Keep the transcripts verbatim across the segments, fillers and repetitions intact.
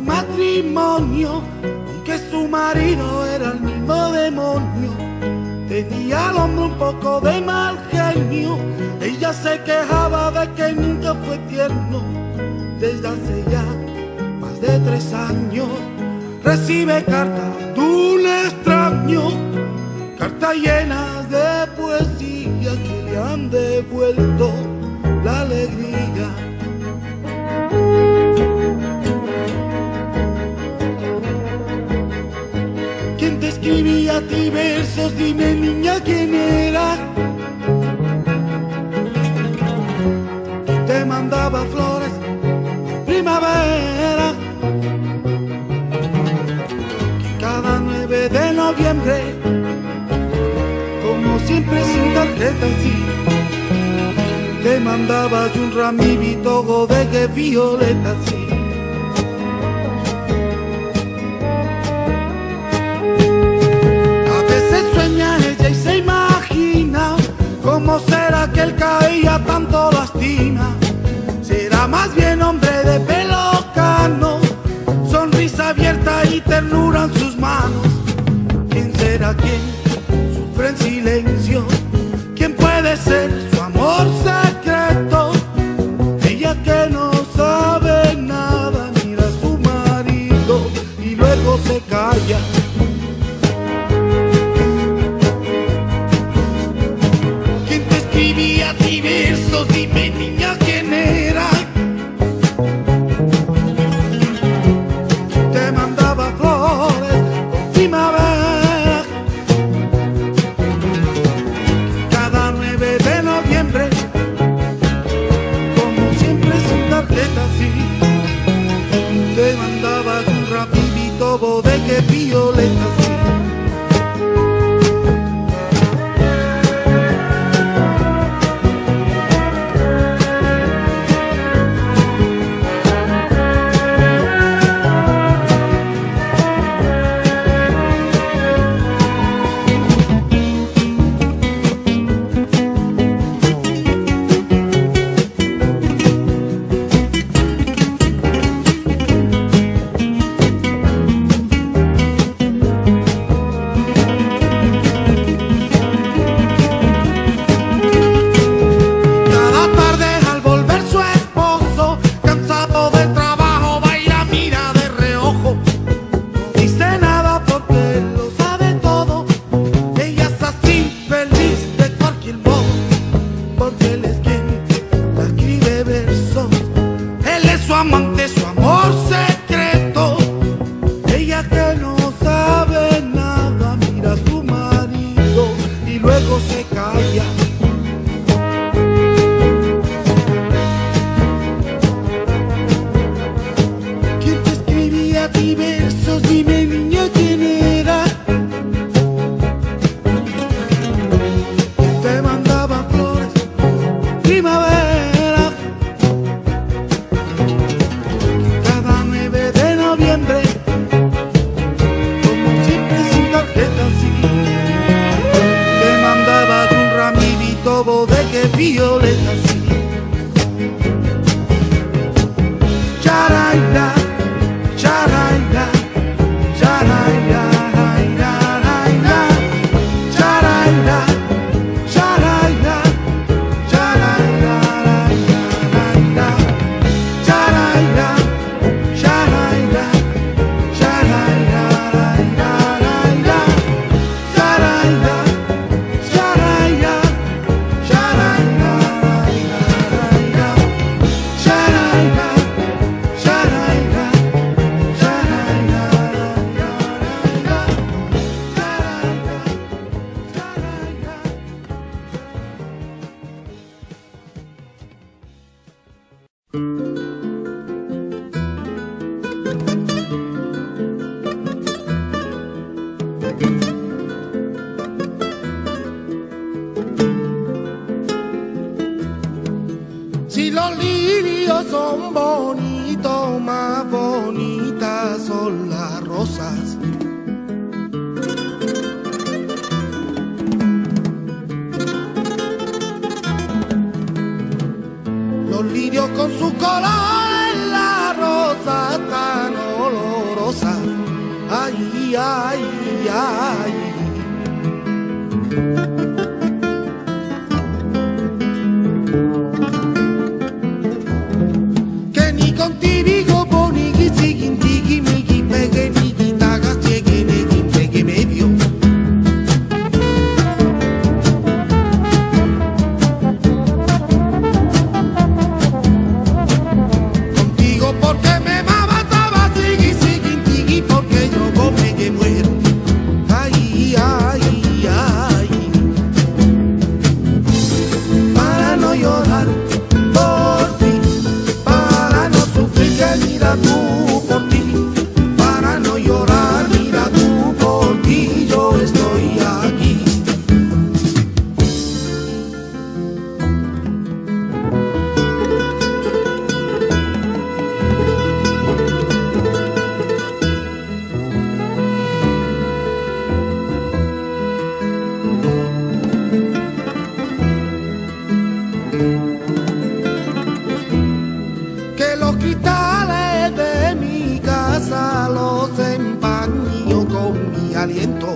matrimonio, aunque su marido era el mismo demonio. Tenía al hombre un poco de mal genio, ella se quejaba de que nunca fue tierno. Desde hace ya más de tres años recibe cartas de un extraño, cartas llenas de poesía que le han devuelto la alegría. ¿Quién te escribía a ti versos? Dime, niña, ¿quién era? ¿Quién te mandaba flores primavera? Que cada nueve de noviembre, como siempre sin tarjeta, sí, te mandaba yo un ramito de que violeta, sí. A veces sueña ella y se imagina cómo será que él caía tanto lastima. Será más bien hombre de pelo cano, sonrisa abierta y ternura en sus manos. ¿Quién será quien sufre en silencio? ¿Quién puede ser su amor secreto? Ella que no sabe nada mira a su marido y luego se calla. ¿Quién te escribía a ti versos? Dime, niña, ¿quién era? Te mandaba flores con primavera. Cada nueve de noviembre, como siempre sin tarjeta, sí, te mandaba un rapidito de que violeta, sí. Si los lirios son bonitos, más bonitas son las rosas. Los lirios con sus colores, las rosas tan olorosas. ay, ay. Que ni contigo bonigi, sigin, digi, migi, pegue, nigi, tagas, llegue, negi, pegue, medio. Contigo porque me mataba, sigui, sigin, digi, porque yo go pegue, muero. Ay, ay, ay. Para no llorar por ti, para no sufrir, que mira tú por ti, para no llorar, mira tú por ti, yo estoy aquí. Que los cristales de mi casa los empaño con mi aliento.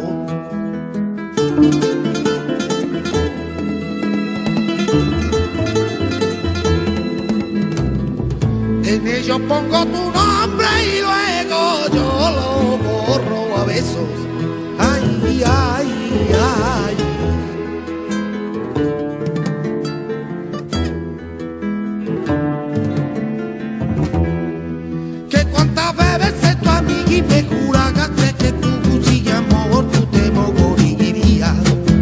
En ellos pongo tu nombre y luego yo lo borro a besos. Ay, ay, ay. Que cuántas veces tu amigui me juragaste que tu cuchilla amor tú te mogorirías.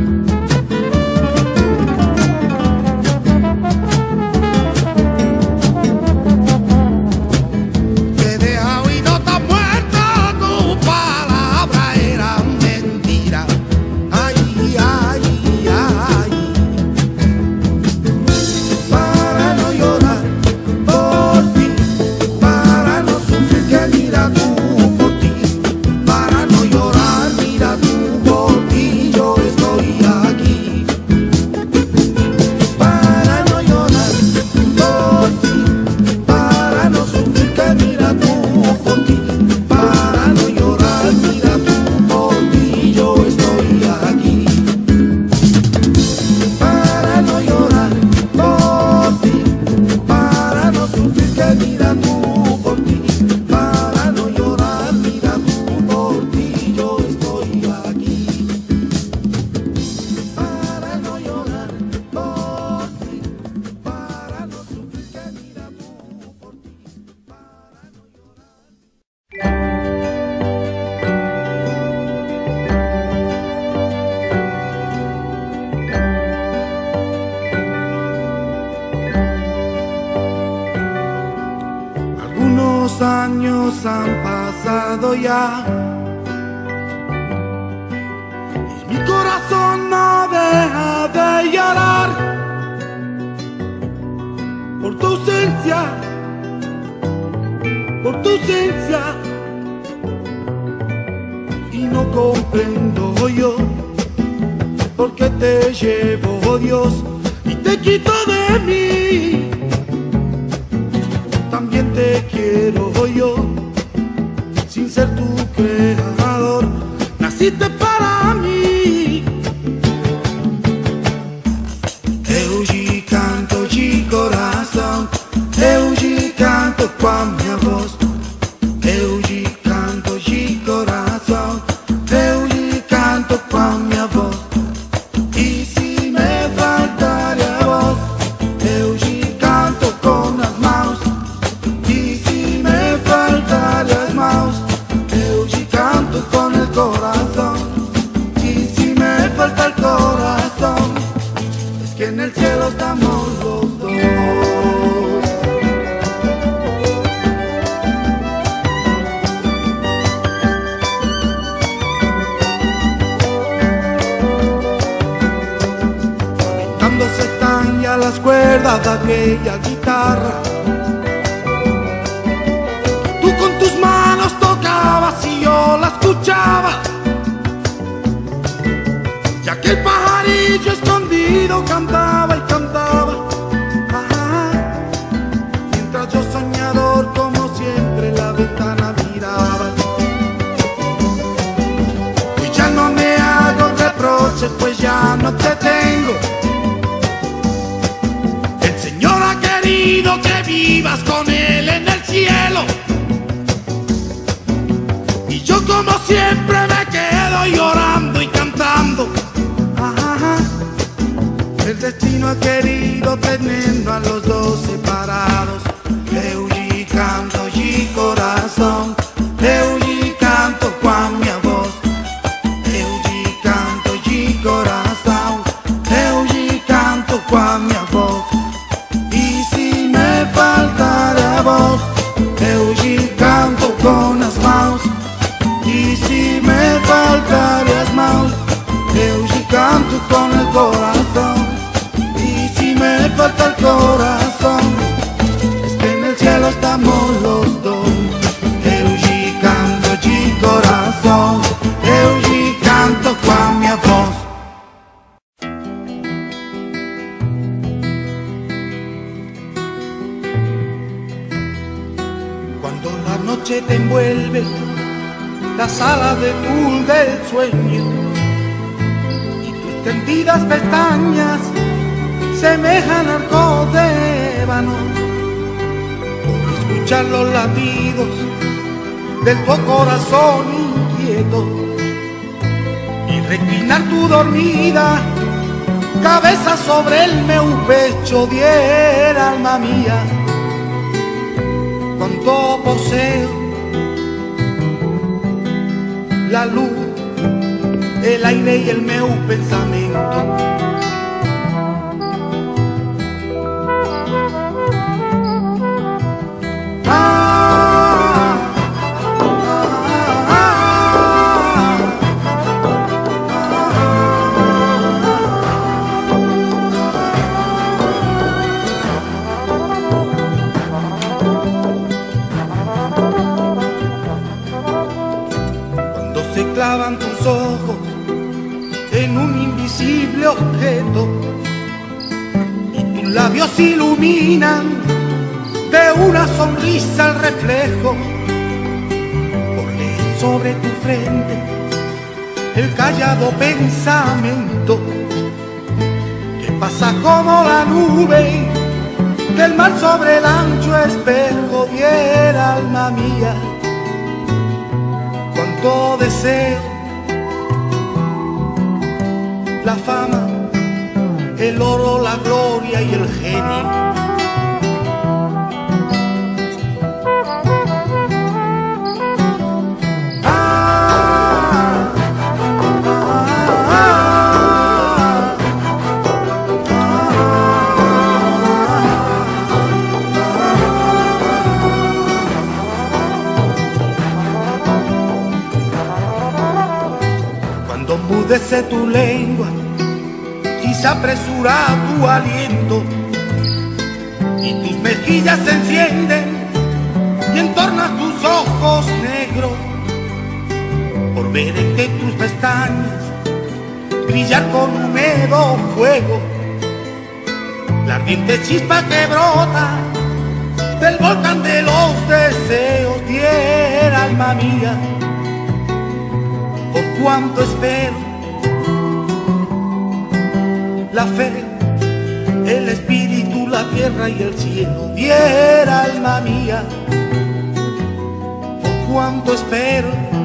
Que dejado y no estás muerta, tu palabra era mentira. Ay, ay, ay. Para no llorar por ti, para no sufrir, que mira tú por ti, para no llorar, mira tú por ti, yo estoy aquí. Para no llorar por ti, para no sufrir, que mira tú por ti, para no llorar, mira tú por ti, yo estoy aquí. Para no llorar por ti, para no sufrir, que mira tú por ti, para no llorar, mira tú por ti, yo estoy aquí. Para no llorar por ti, para no sufrir, que mira tú por ti, para no llorar. Algunos años han pasado ya y mi corazón no deja de llorar por tu ausencia, por tu ausencia, y no comprendo yo por qué te llevo Dios y te quito de mí. También te quiero yo, sin ser tu creador, naciste para mí. Eu te canto de coração, eu te canto com a minha voz. Eu te canto de coração, eu te canto com a minha voz. E se me faltar a voz, eu te canto com as mãos. Y si me faltan las manos, eu te canto con el corazón. Y si me falta el corazón, es que en el cielo estamos los dos. Conectándose están ya las cuerdas de aquella guitarra. Con tus manos tocabas y yo la escuchaba, ya que el pajarillo escondido cantaba y cantaba. Ajá. Mientras yo soñador como siempre la ventana miraba. no te tengo. El Señor ha querido que vivas con Él en el cielo. Y yo como siempre me quedo llorando y cantando. Ajá. El destino ha querido tenernos a los dos separados. Eu canto y corazón, eu canto con mi voz. Eu canto y corazón, eu canto con mi voz. Y si me faltara voz, eu canto con las manos. Y si me faltara las manos, eu canto con el corazón. Y si me falta el corazón, es que en el cielo estamos los dos. Eu canto de corazón, eu canto con mi voz. Cuando la noche te envuelve, la sala de tul del sueño, y tus tendidas pestañas semejan arcos de ébano, por escuchar los latidos de tu corazón inquieto y reclinar tu dormida cabeza sobre el meu pecho, diera alma mía cuánto poseo la luz, el aire y el meu pensamiento. Clavan tus ojos en un invisible objeto y tus labios iluminan de una sonrisa el reflejo. Por leer sobre tu frente el callado pensamiento que pasa como la nube del mar sobre el ancho espejo, diera alma mía cuánto deseo la fama, el oro, la gloria y el genio. Mudece tu lengua y se apresura tu aliento y tus mejillas se encienden y entornas tus ojos negros por ver entre tus pestañas brillar con húmedo fuego la ardiente chispa que brota del volcán de los deseos, diera alma mía por cuánto espero la fe, el espíritu, la tierra y el cielo, diera alma mía por cuánto espero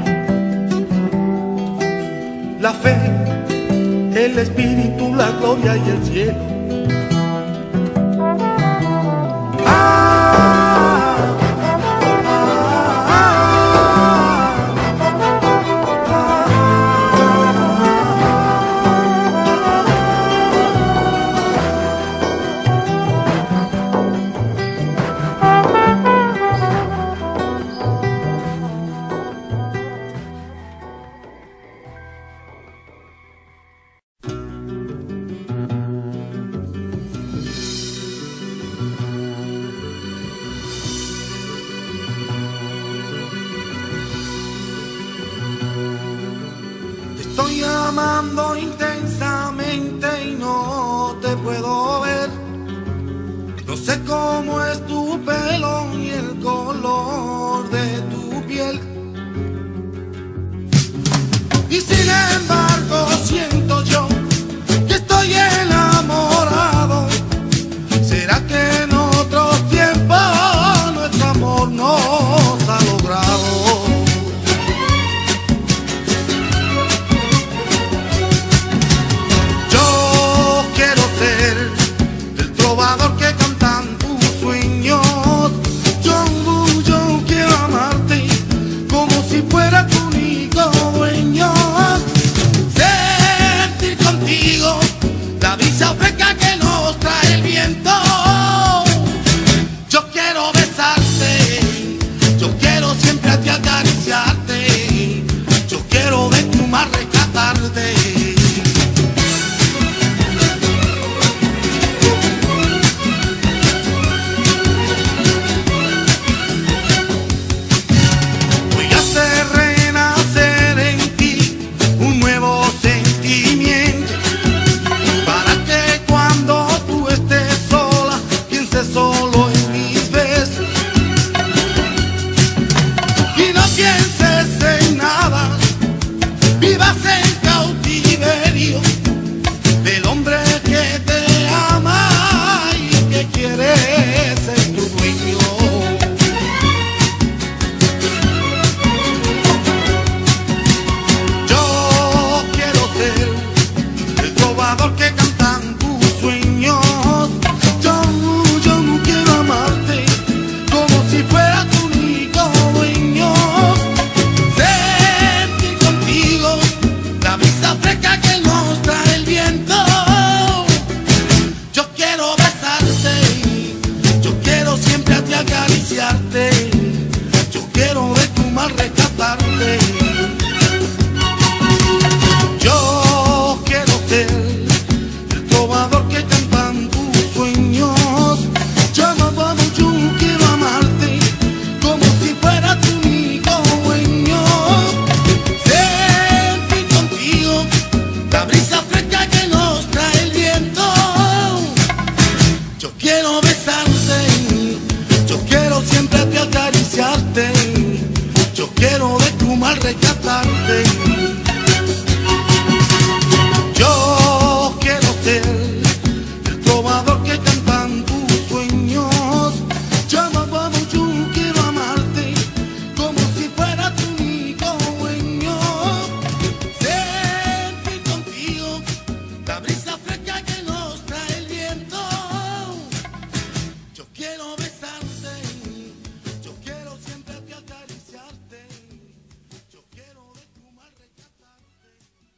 la fe, el espíritu, la gloria y el cielo. Estoy amando intensamente y no te puedo ver. No sé cómo es tu pelo ni el color de tu piel. Y sin embargo siento yo que de tu mal rescatarte. Yo quiero ser el trovador que cantan tus sueños. Llama, vamos, yo quiero amarte como si fuera tu único dueño. Sentir contigo la brisa fresca que nos trae el viento. Yo quiero besarte, yo quiero siempre te acariciarte. Yo quiero de tu mal rescatarte.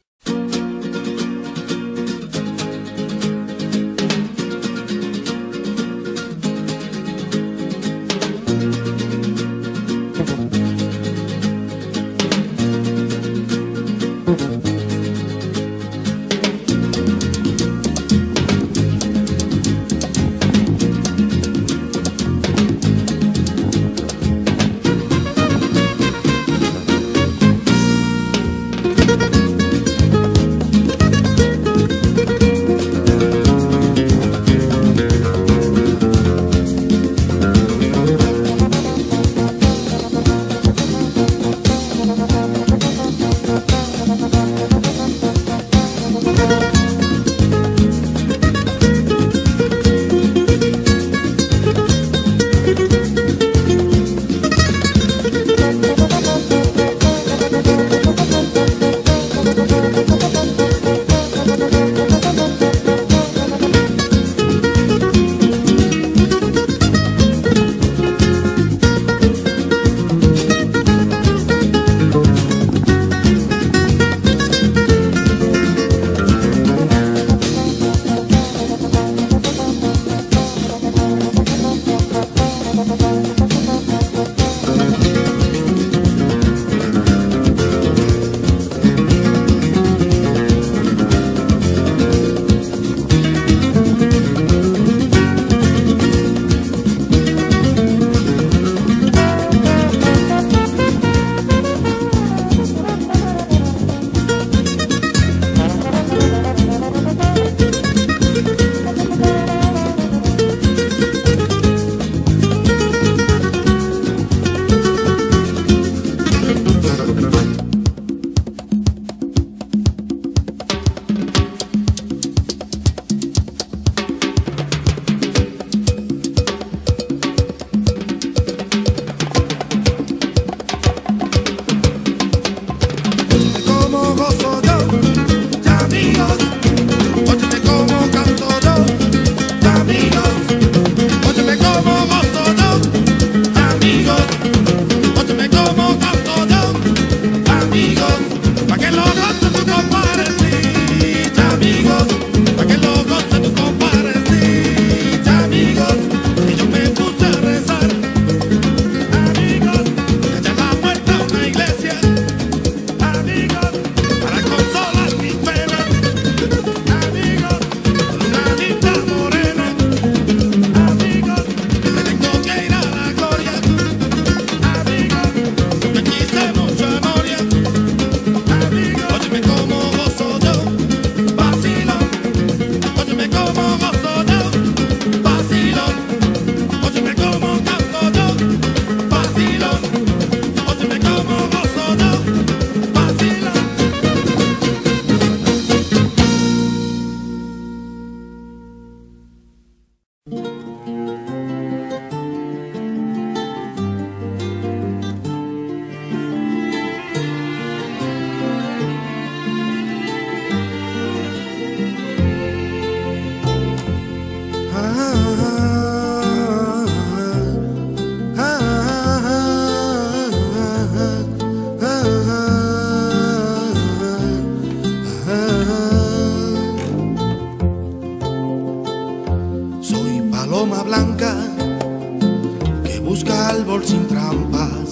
Sin trampas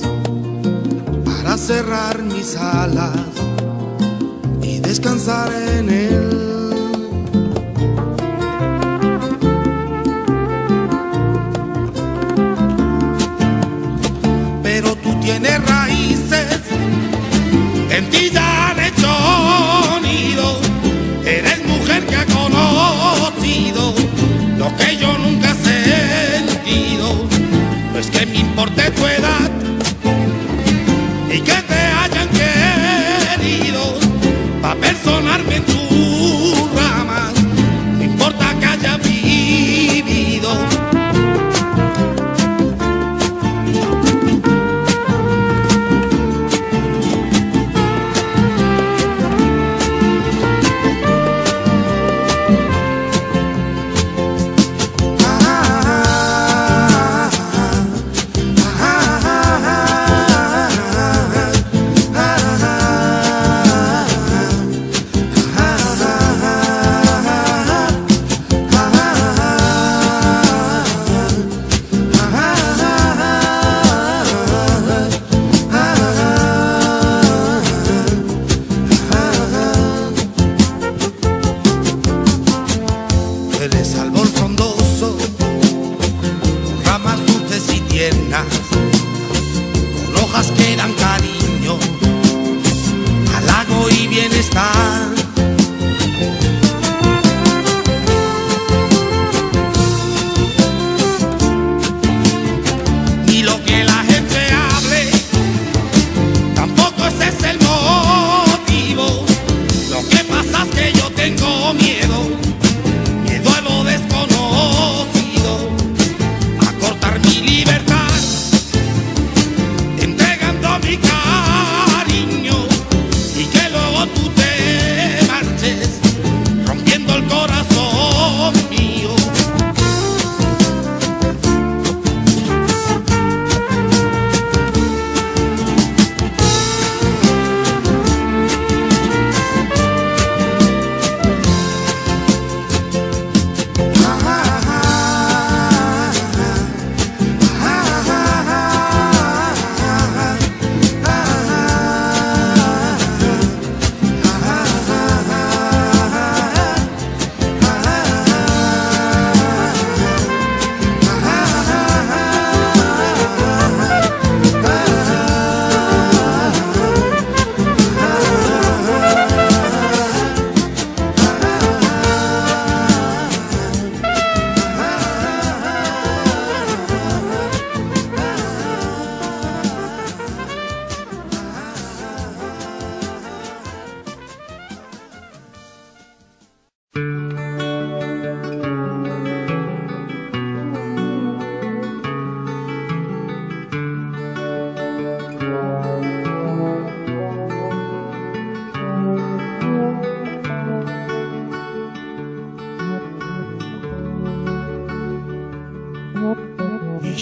para cerrar mis alas y descansar en él. Pero tú tienes raíces, en ti ya han hecho nido. Eres mujer que ha conocido lo que yo nunca he sentido. No es que me importe tu edad y que te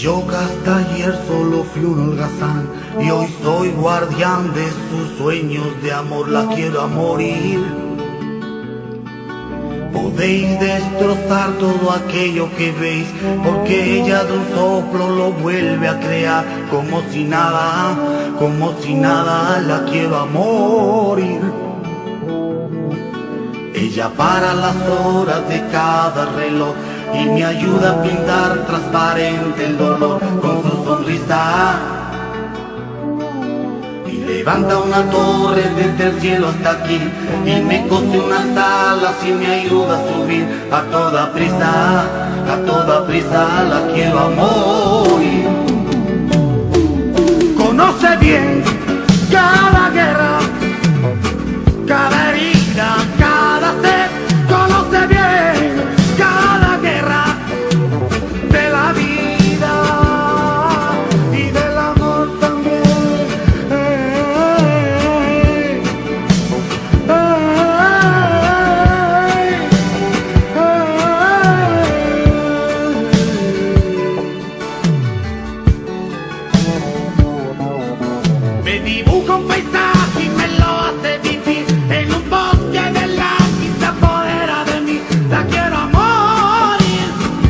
Yo que hasta ayer solo fui un holgazán y hoy soy guardián de sus sueños de amor, la quiero a morir. Podéis destrozar todo aquello que veis, porque ella de un soplo lo vuelve a crear, como si nada, como si nada, la quiero a morir. Ella para las horas de cada reloj y me ayuda a pintar transparente el dolor con su sonrisa. Y levanta una torre desde el cielo hasta aquí y me cose unas alas y me ayuda a subir a toda prisa, a toda prisa, la quiero a morir. Conoce bien cada guerra, cada herida, cada sed, conoce bien cada guerra de la vida y del amor también. Hey, hey, hey. Me dibuja un paisaje y me lo hace vivir en un bosque de la y se apodera de mí, la quiero a morir.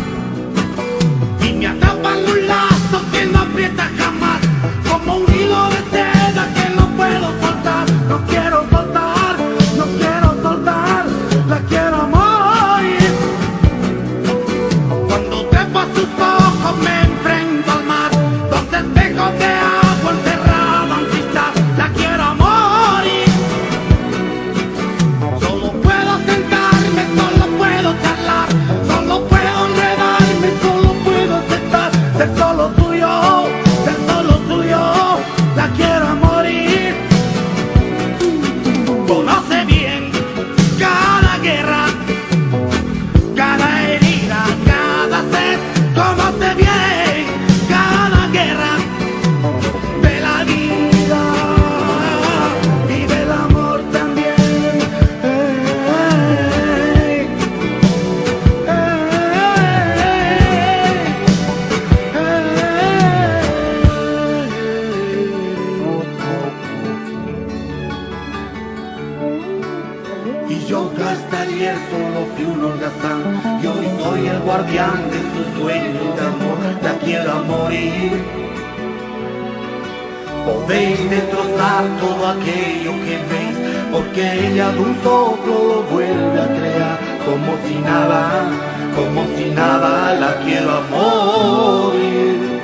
Y me atrapa en un lazo que no aprieta jamás, como un hilo de seda que no puedo soltar. No quiero soltar, no quiero soltar, la quiero a morir. Cuando trepo a sus ojos me enfrento al mar, dos espejos de agua encerrada en cristal, la quiero a morir. Solo puedo sentarme, solo puedo charlar, solo puedo enredarme, solo puedo aceptar ser solo tuyo, ser solo tuyo, la quiero a morir. Conoce bien cada guerra, cada herida, cada sed, conoce bien cada guerra de la vida y del amor también. Hey, hey, y yo que hasta ayer solo fui un holgazán y hoy soy el guardián de sus sueños de amor, la quiero a morir. Podéis destrozar todo aquello que veis, porque ella de un soplo lo vuelve a crear, como si nada, como si nada, la quiero a morir.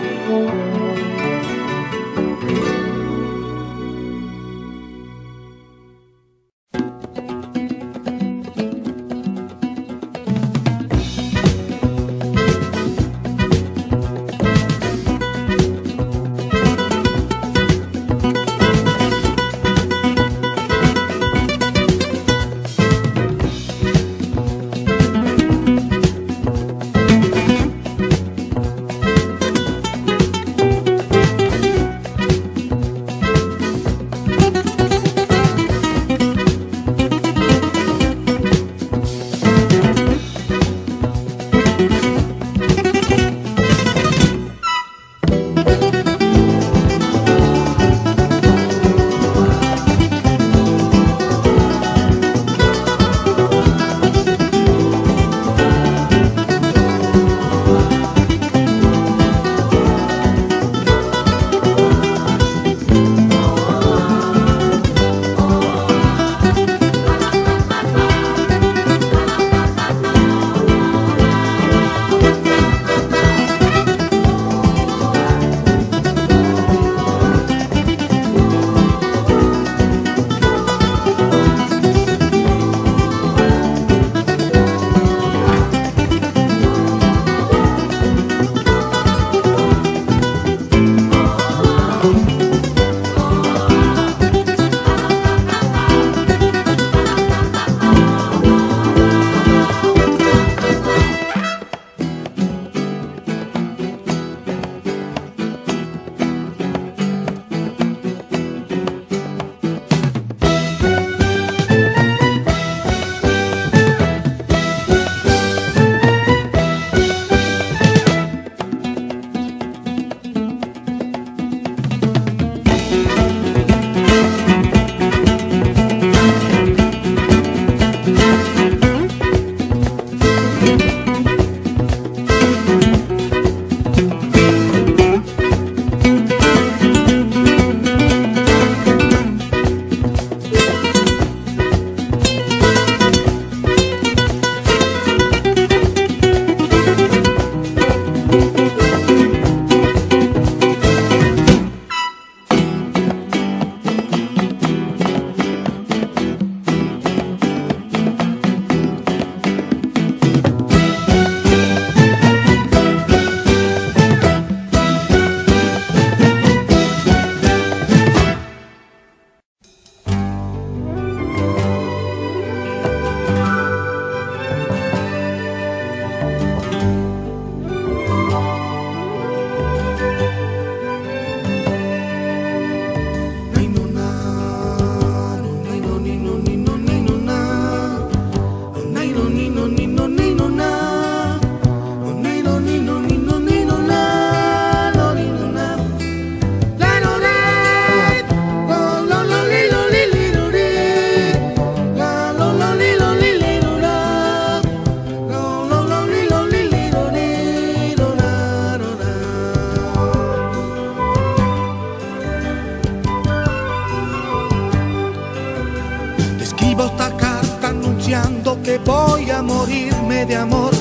escribo esta carta anunciando que voy a morirme de amor,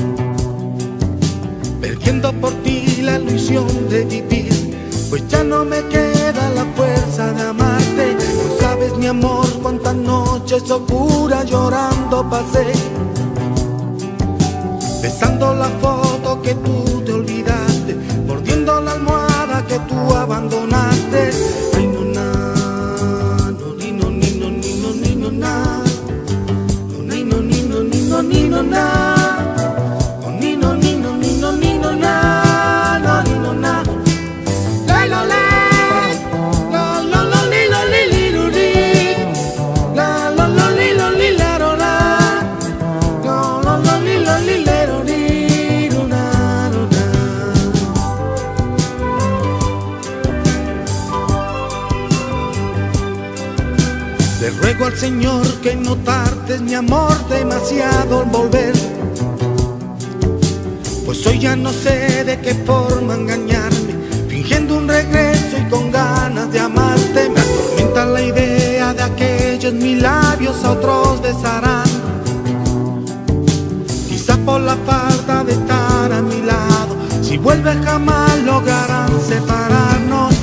perdiendo por ti la ilusión de vivir, pues ya no me queda la fuerza de amarte. No sabes, mi amor, cuántas noches oscuras llorando pasé, besando la foto que tú te olvidaste, mordiendo la almohada que tú abandonaste. Ay, no, na, no, ni, no, ni, no, ni, no, ni, no, na, no, ni, no, ni, no, ni, no, ni, no, na. Le ruego al Señor que no tardes, mi amor, demasiado al volver, pues hoy ya no sé de qué forma engañarme, fingiendo un regreso y con ganas de amarte. Me atormenta la idea de aquellos mis labios a otros besarán, quizá por la falta de estar a mi lado, si vuelves jamás lograrán separarnos.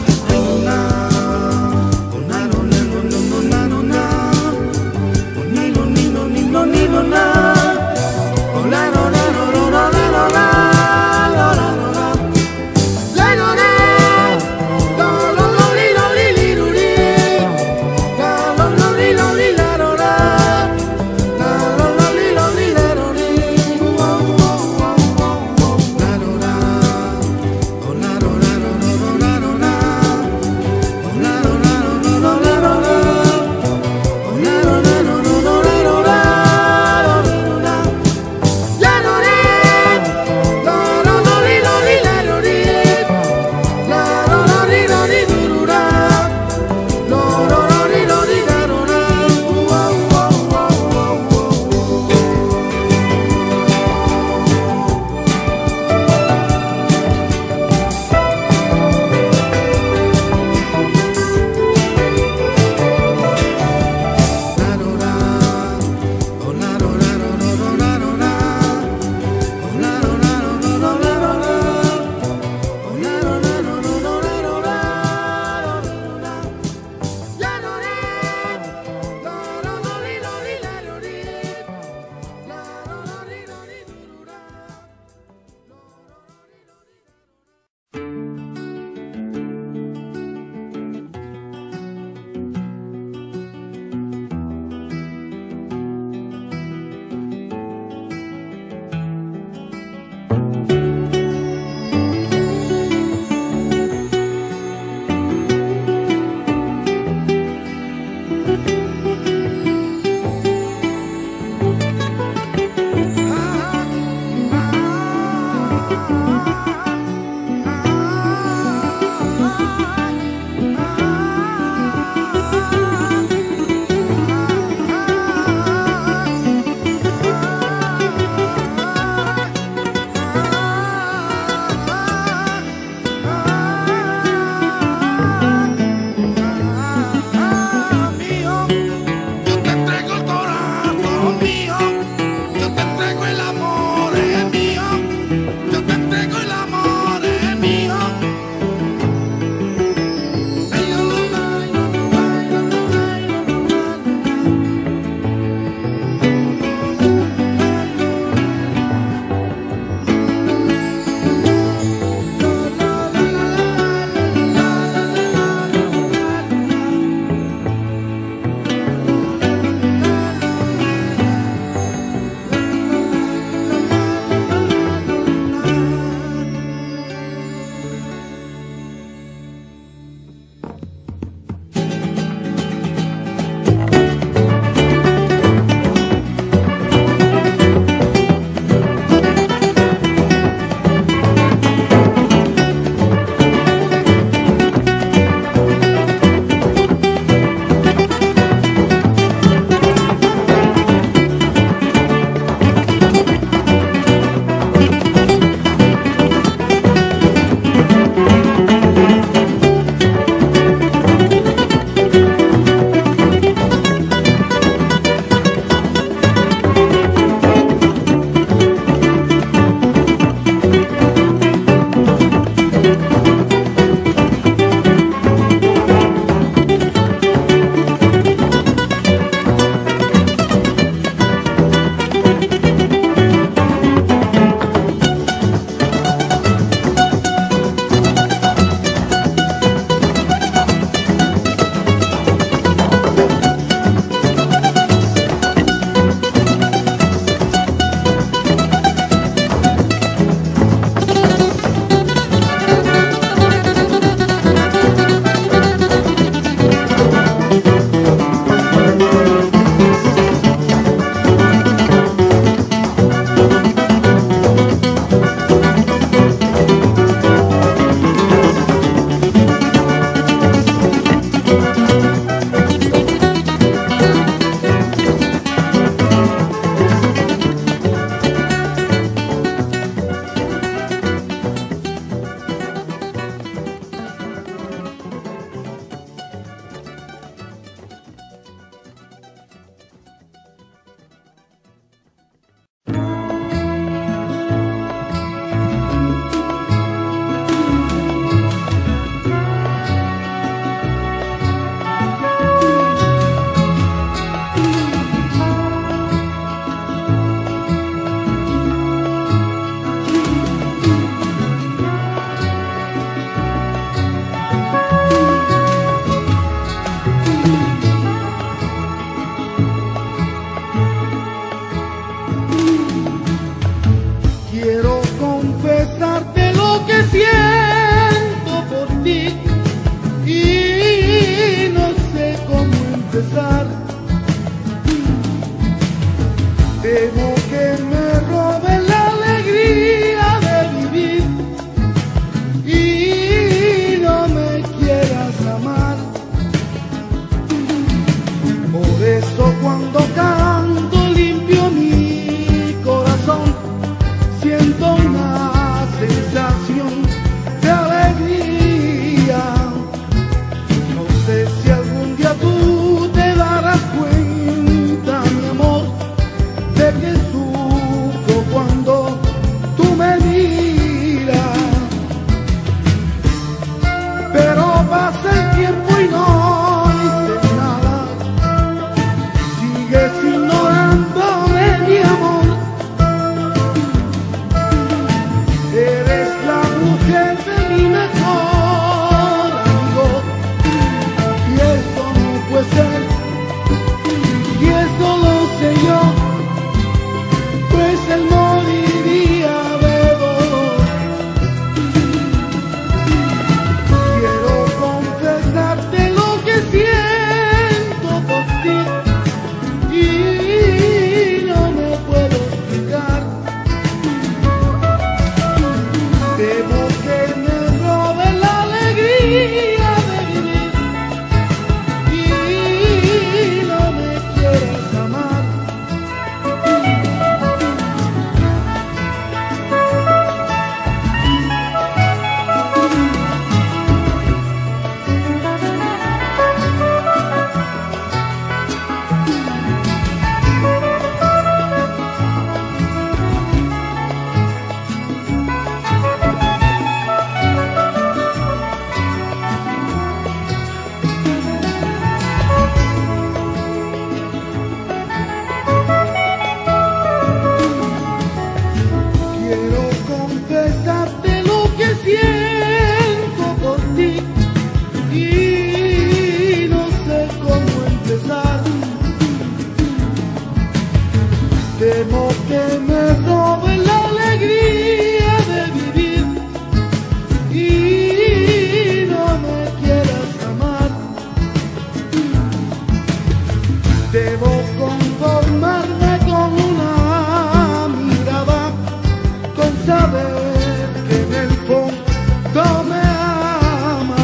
Debo conformarme con una mirada, con saber que en el fondo me ama.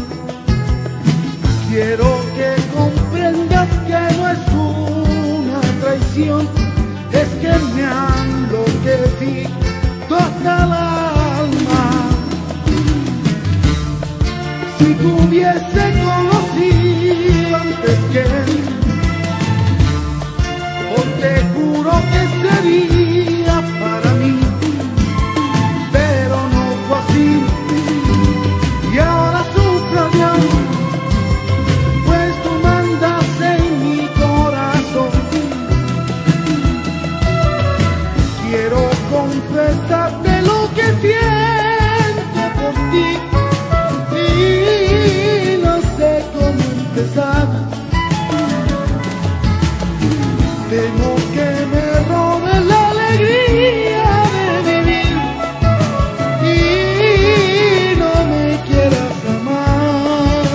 Quiero que comprendas que no es una traición, es que me han enloquecido hasta el alma. Si te hubiese conocido antes que él, te juro que sería para mí, pero no fue así. Y ahora sufro de amor, pues tú mandas en mi corazón. Quiero confesarte lo que siento por ti y no sé cómo empezar. Temo que me robe la alegría de vivir y no me quieras amar.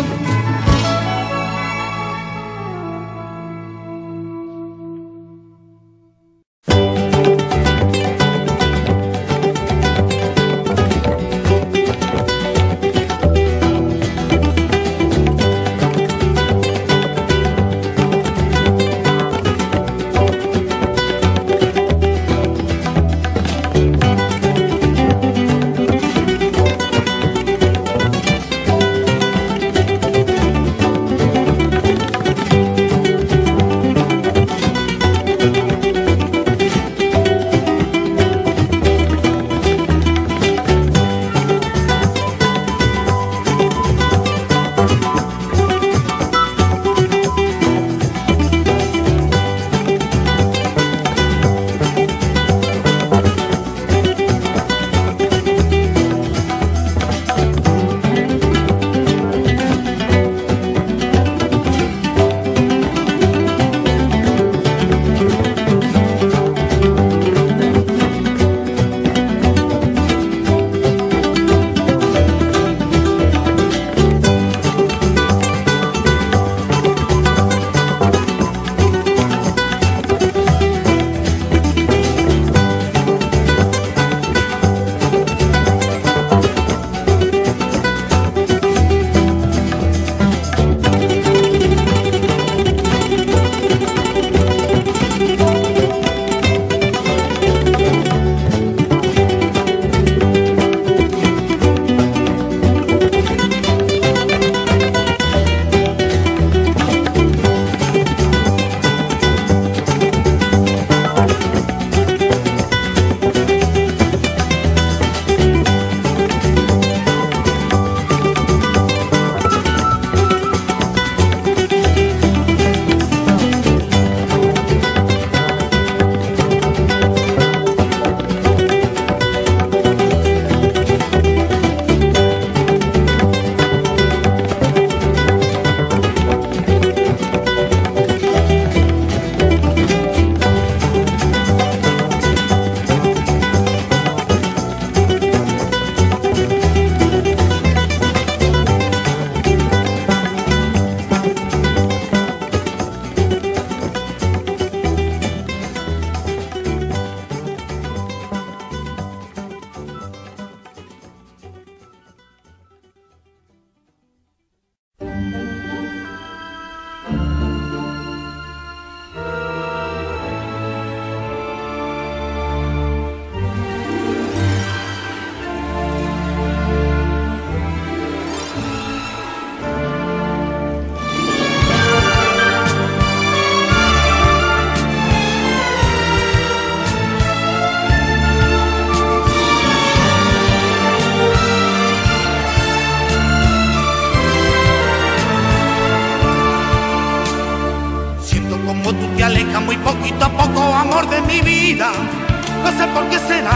No sé por qué será,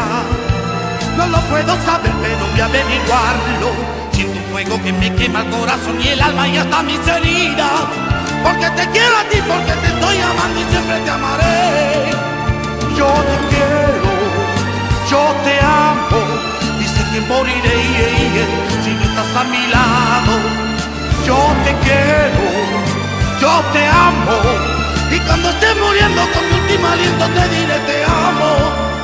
no lo puedo saber, pero voy a averiguarlo. Siento un fuego que me quema el corazón y el alma y hasta mis heridas. Porque te quiero a ti, porque te estoy amando y siempre te amaré. Yo te quiero, yo te amo, y sé que moriré si no estás a mi lado. Yo te quiero, yo te amo, Y cuando estés muriendo con mi último aliento te diré te amo.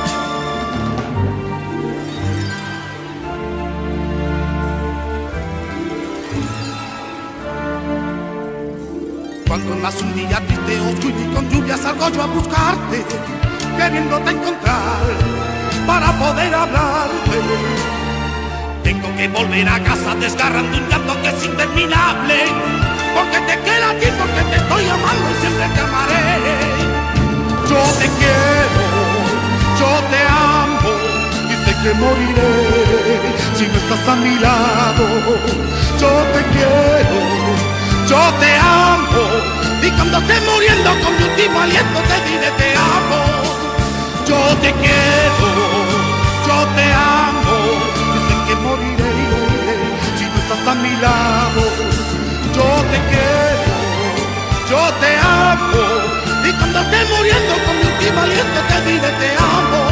Cuando nace un día triste, oscuro y con lluvia salgo yo a buscarte, queriéndote encontrar para poder hablarte. Tengo que volver a casa desgarrando un llanto que es interminable, porque te quiero a ti, porque te estoy amando y siempre te amaré. Yo te quiero, yo te amo y sé que moriré si no estás a mi lado. Yo te quiero, yo te amo y cuando estés muriendo con mi último aliento te diré te amo. Yo te quiero, yo te amo y sé que moriré si no estás a mi lado. Yo te quiero, yo te amo y cuando estés muriendo con mi último aliento te diré te amo.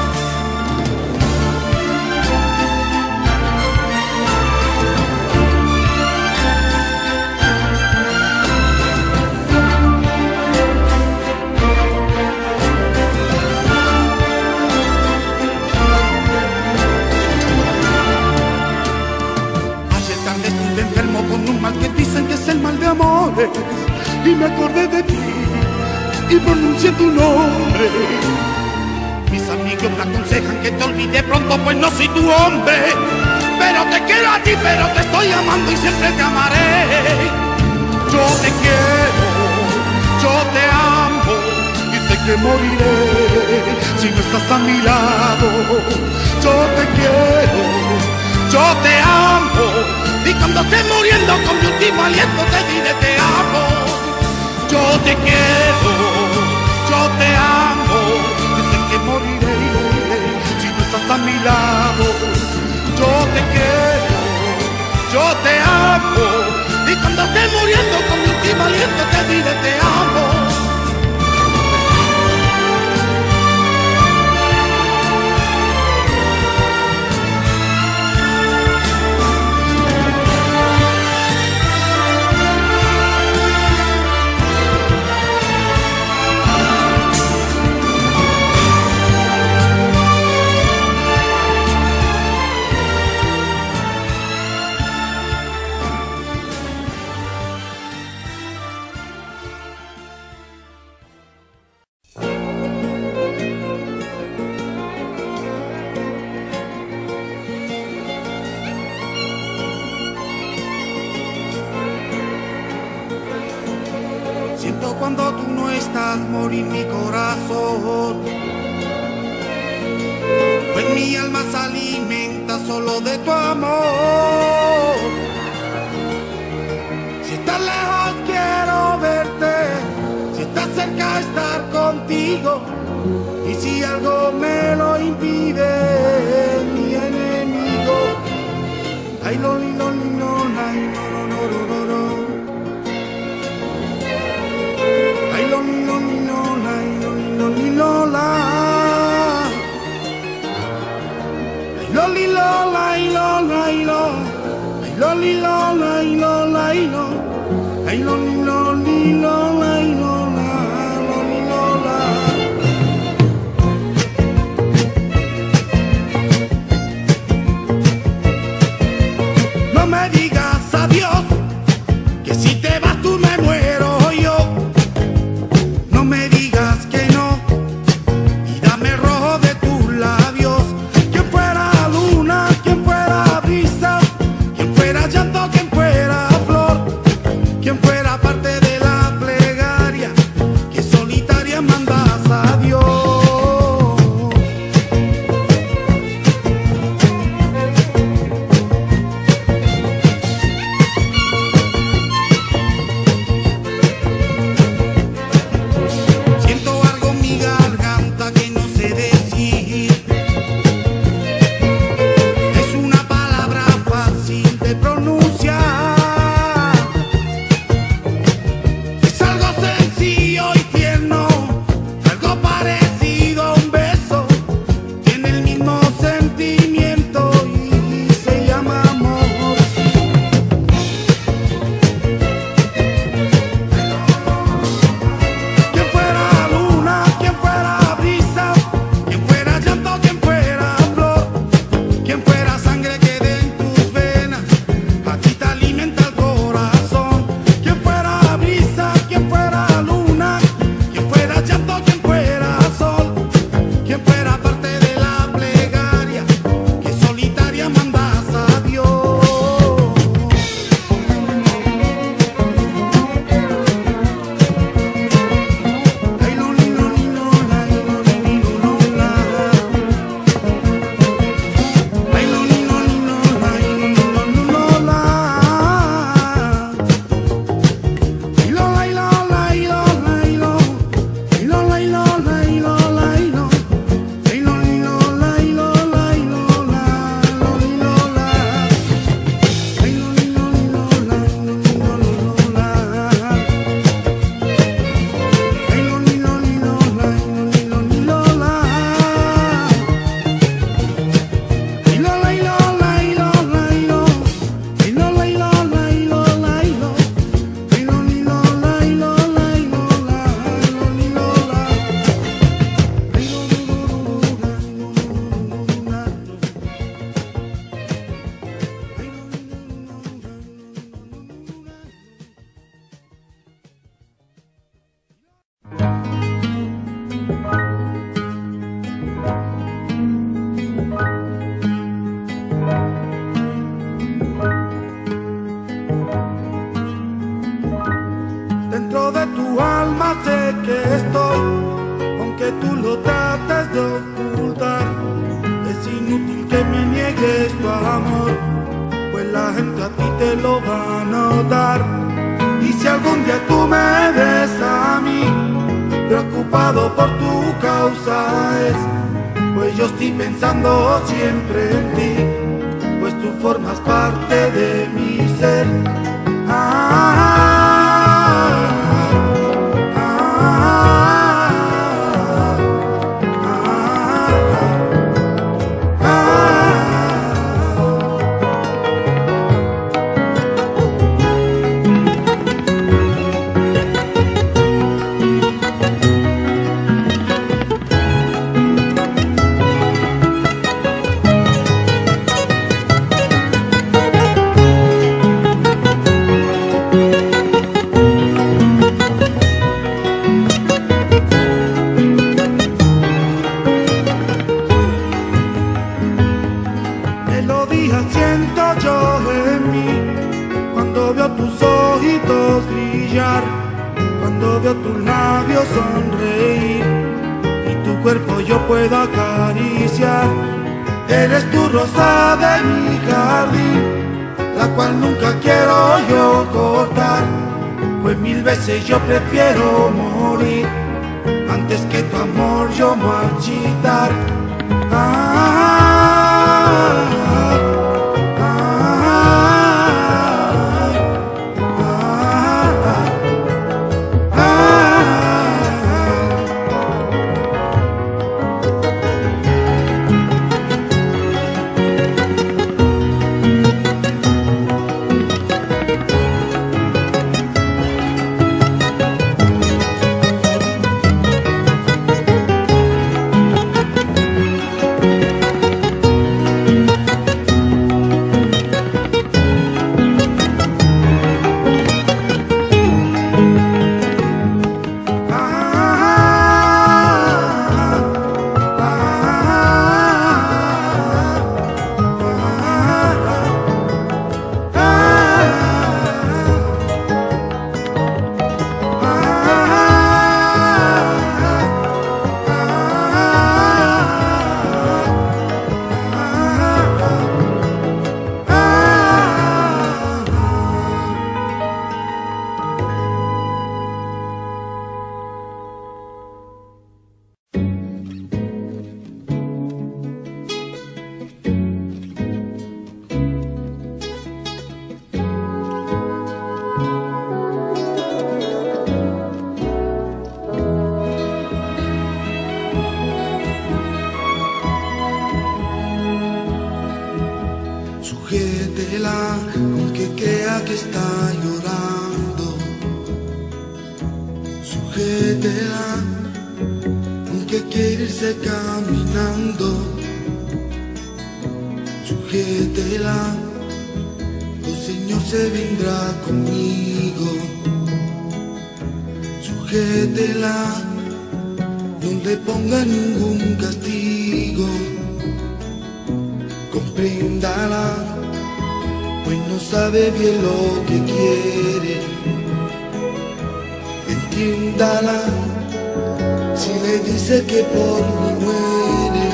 Con un mal que dicen que es el mal de amores, y me acordé de ti y pronuncié tu nombre. Mis amigos me aconsejan que te olvide pronto, pues no soy tu hombre, pero te quiero a ti, pero te estoy amando y siempre te amaré. Yo te quiero, yo te amo y sé que moriré si no estás a mi lado. Yo te quiero, yo te amo y cuando estés muriendo con mi último aliento te diré te amo. Yo te quiero, yo te amo y sé que moriré si no estás a mi lado. Yo te quiero, yo te amo y cuando estés muriendo con mi último aliento te diré te amo. Siento cuando tú no estás morir mi corazón, pues mi alma se alimenta solo de tu amor. Si estás lejos quiero verte, si estás cerca estar contigo, y si algo me lo impide mi enemigo. Ay, lo, li, lo, li, no, ay, no, no, no, no, no, no. Ay, lo, li, lo, li, no, ay, lo, li, lo, li, no, la. Ay, lo, li, lo, la, ay, lo, la, ay, lo. Ay, lo, li, lo, la, ay, lo, la, ay, lo. Ay, lo, li, lo, li, lo, la, ay, lo, la, lo, li, lo, la. No me digas adiós, que si te vas tú me muero yo. No me digas que no, y dame el rojo de tus labios. Quien fuera luna, quien fuera brisa, quien fuera llanto, quien fuera flor, quien fuera parte alma sé que estoy, aunque tú lo trates de ocultar. Es inútil que me niegues tu amor, pues la gente a ti te lo va a notar. Y si algún día tú me ves a mí preocupado por tu causa es, pues yo estoy pensando siempre en ti, pues tú formas parte de mi ser. Ah, cuando veo tus labios sonreír y tu cuerpo yo puedo acariciar. Eres tu rosa de mi jardín, la cual nunca quiero yo cortar, pues mil veces yo prefiero morir antes que tu amor yo marchitar. Ah, sujétela aunque crea que está llorando, sujétela aunque quiere irse caminando, sujétela, el Señor se vendrá conmigo, sujétela, no le ponga ningún castigo, compréndala, pues no sabe bien lo que quiere. Entiéndala, si le dice que por mí muere,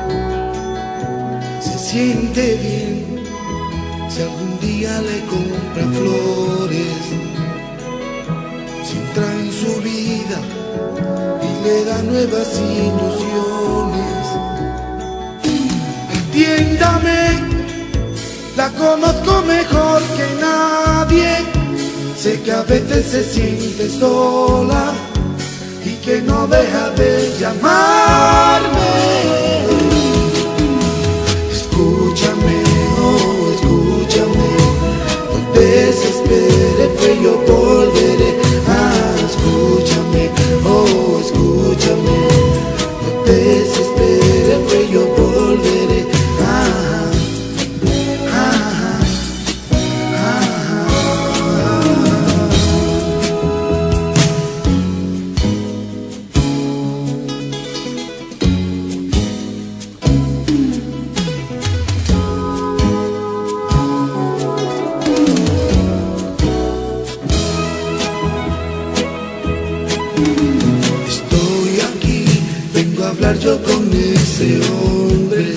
se siente bien si algún día le compra flores, si entra en su vida y le da nuevas ilusiones. Entiéndame, la conozco mejor que nadie, sé que a veces se siente sola y que no deja de llamarme. Escúchame, oh, escúchame, no desesperes, que yo volveré. Ah, escúchame, oh, escúchame, no desesperes, que yo volveré. hablar yo con ese hombre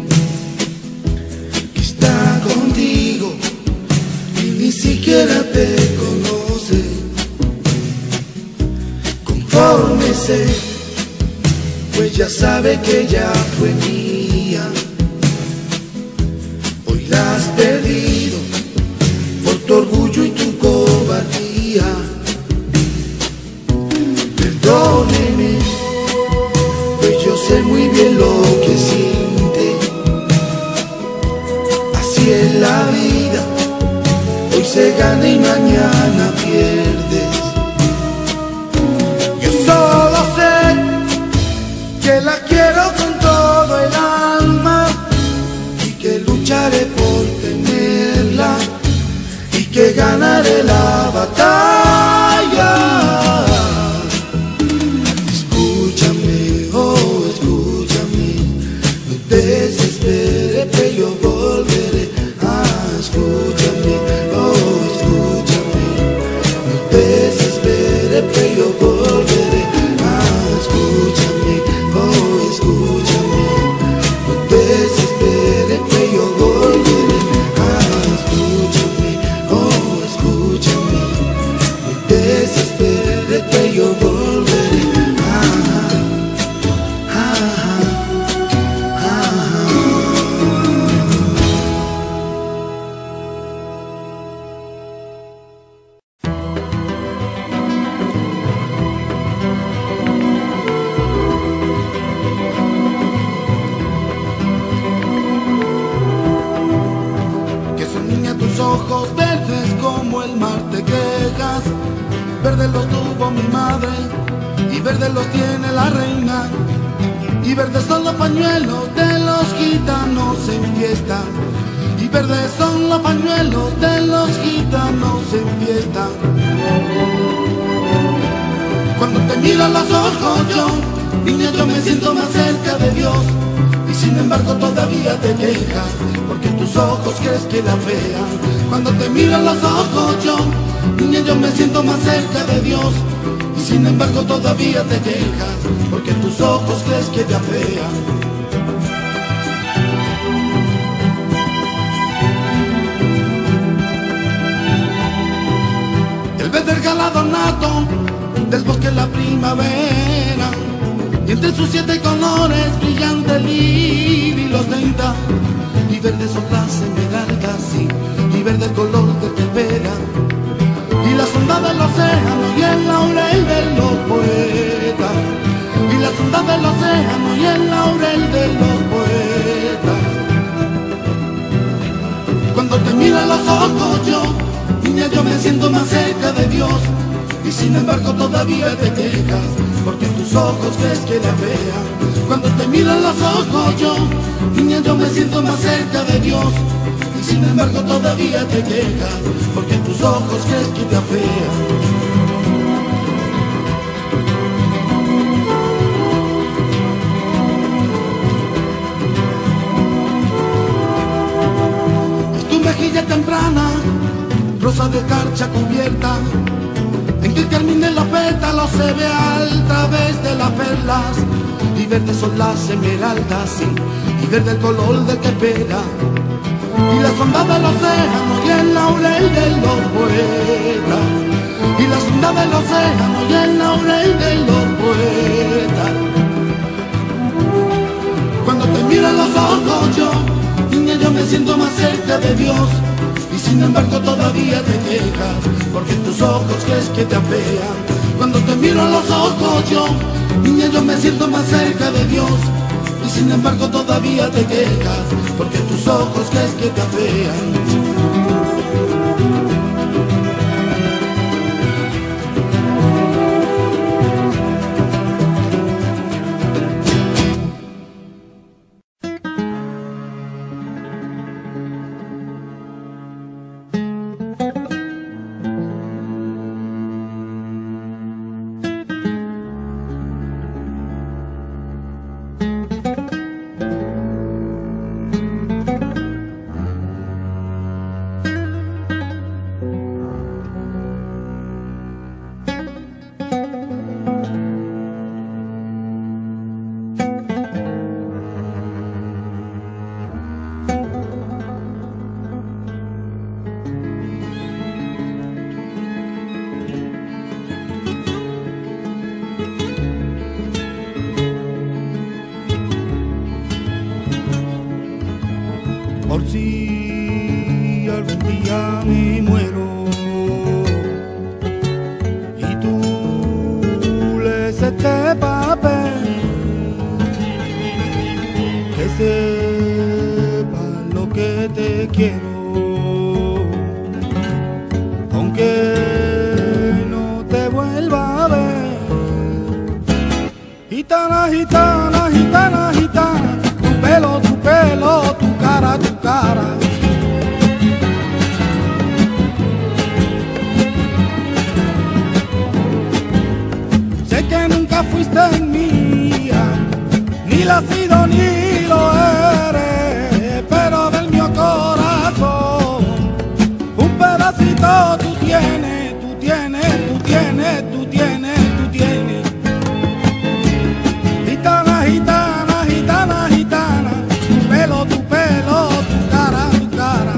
que está contigo y ni siquiera te conoce. Confórmese, pues ya sabe que ya fue mía. Hoy la has perdido por tu orgullo y tu cobardía. Perdóneme, pues yo sé muy bien lo que siente. Así es la vida, hoy se gana y mañana pierdes. Yo solo sé que la quiero con todo el alma y que lucharé por tenerla y que ganaré la batalla. Escúchame, oh escúchame, no te desesperes, que yo volveré. Ah, escúchame, oh escúchame, no te desesperes, que yo volveré. Ah, escúchame, oh escúchame, no te desesperes, que yo volveré. Ah, escúchame, oh escúchame, no te desesperes, que yo volveré. Ojos verdes como el mar te quejas, verdes los tuvo mi madre y verdes los tiene la reina, y verdes son los pañuelos de los gitanos en fiesta, y verdes son los pañuelos de los gitanos en fiesta. Cuando te miro a los ojos yo, niña, yo me siento más cerca de Dios, y sin embargo todavía te quejas porque tus ojos crees que la fean. Cuando te miro a los ojos yo, niña, yo me siento más cerca de Dios, y sin embargo todavía te quejas porque tus ojos crees que te afean. El verde galardonato del bosque en la primavera, y entre sus siete colores brillante el iris tenta, y verde son las esmeraldas, sí, y verde el color de tempera, y las ondas del océano y el laurel de los poetas, y las ondas del océano y el laurel de los poetas. Cuando te miro a los ojos yo, niña, yo me siento más cerca de Dios, y sin embargo todavía te quejas porque tus ojos crees que la fean. Cuando te miro a los ojos yo, niña, yo me siento más cerca de Dios, y sin embargo todavía te quejas porque tus ojos crees que te afean. Es tu mejilla temprana, rosa de escarcha cubierta, en que el carmín de los pétalos se ve a través de las perlas, y verdes son las esmeraldas, sí, y verde el color de que espera, y las ondas del océano y el laurel de los poetas, y las ondas del océano y el laurel de los poetas. Cuando te miro a los ojos yo, niña, yo me siento más cerca de Dios, y sin embargo todavía te quejas porque tus ojos crees que te afean. Cuando te miro a los ojos yo, niña, yo me siento más cerca de Dios, y sin embargo todavía te quejas porque tus ojos crees que te afean. si algún día me muero y tú lees este papel, que sepas lo que te quiero, aunque no te vuelva a ver. Gitana, gitana, gitana, gitana, tu pelo, tu pelo, tu cara, tu cara. Sé que nunca fuiste mía, ni la has sido ni lo eres, pero del mío corazón un pedacito tú tienes, tú tienes, tú tienes, tú tienes, tú tienes. Gitana, gitana, gitana, gitana, tu pelo, tu pelo, tu cara, tu cara.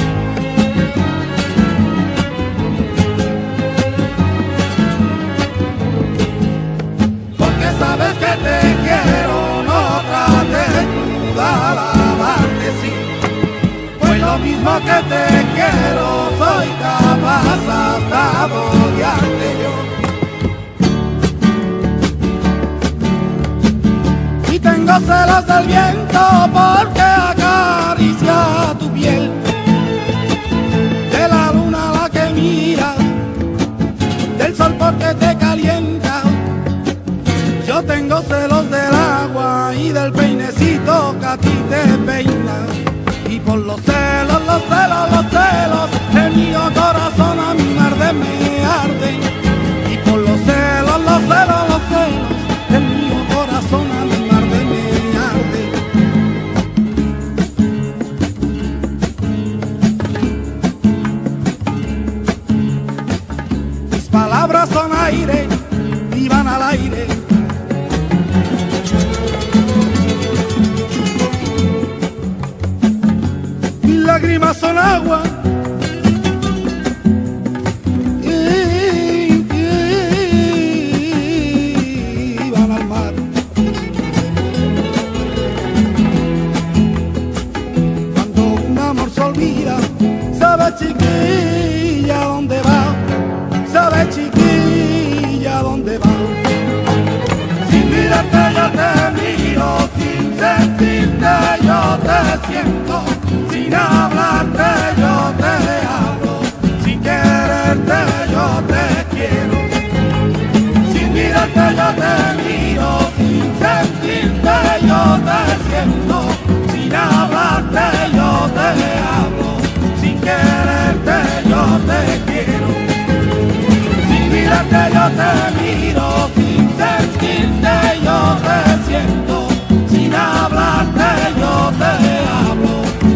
Porque sabes que te quiero, no trates tú de alabarte, sí. Pues lo mismo que te quiero, soy capaz hasta de odiarte yo. Y tengo celos del viento porque acaricia tu piel, de la luna a la que mira, del sol porque te calienta. Yo tengo celos del agua y del peinecito que a ti te peina. Y por los celos, los celos, los celos, el mío corazón a mi arde, me arde. Y por los celos, los celos, los celos, el mío corazón a mi arde, me arde. Mis palabras son aire y van al aire. Mis lágrimas son agua y, y van al mar. Cuando un amor se olvida, sabe chiquilla dónde va, sabe chiquilla dónde va. Sin mirarte yo te miro, sin sentirte yo te siento. Sin hablarte yo te hablo, sin quererte yo te quiero. Sin mirarte yo te miro, sin sentirte yo te siento. Sin hablarte yo te hablo, sin quererte yo te quiero. Sin mirarte yo te miro, sin sentirte yo te siento. Sin hablarte yo te hablo,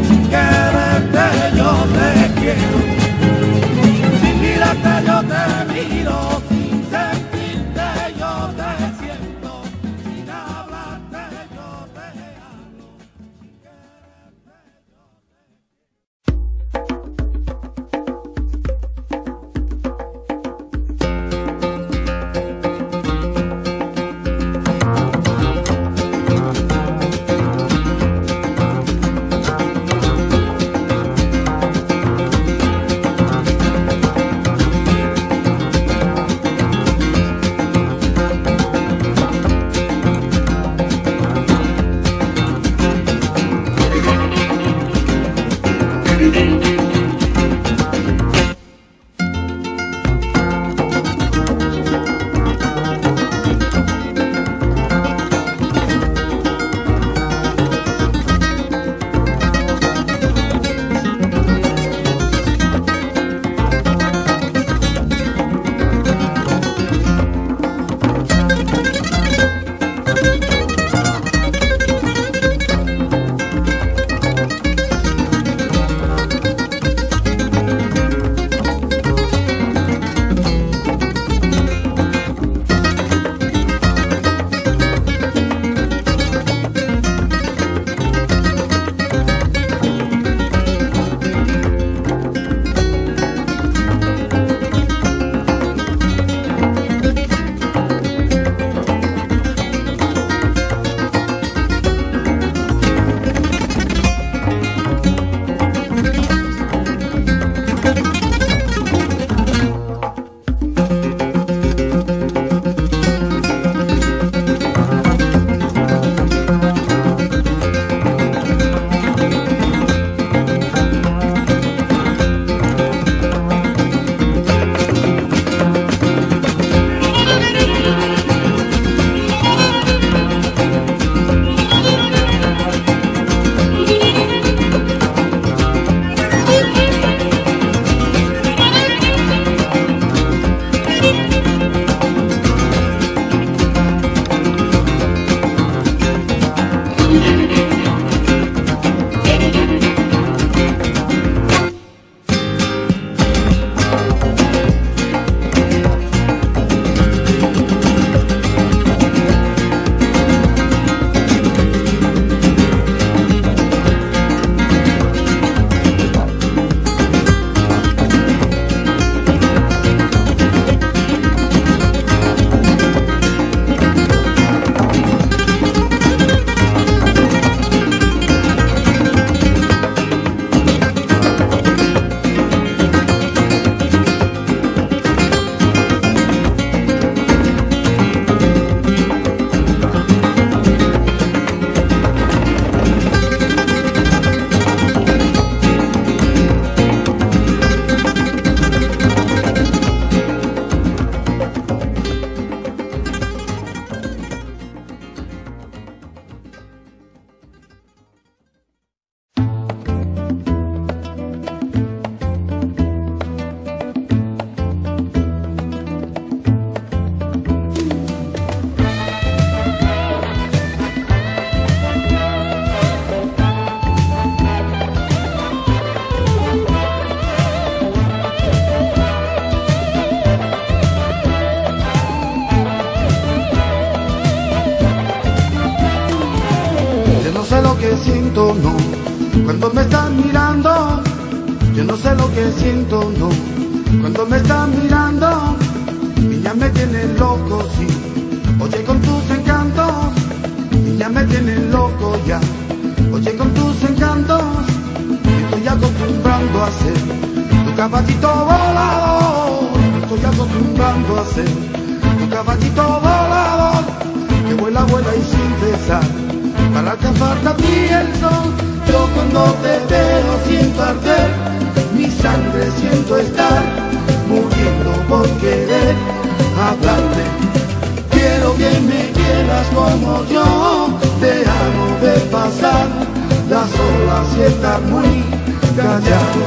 sé lo que siento, no, cuando me estás mirando. Yo no sé lo que siento, no, cuando me estás mirando. Niña, me tienes loco, sí, oye, con tus encantos. Niña, me tienes loco ya, oye, con tus encantos. Me estoy acostumbrando a ser tu caballito volador. Me estoy acostumbrando a ser tu caballito volador, que vuela, vuela y sin cesar, para alcanzarte a ti el sol. Yo cuando te veo siento arder mi sangre, siento estar muriendo por querer hablarte. Quiero que me quieras como yo te amo, ver pasar las olas y estar muy callado.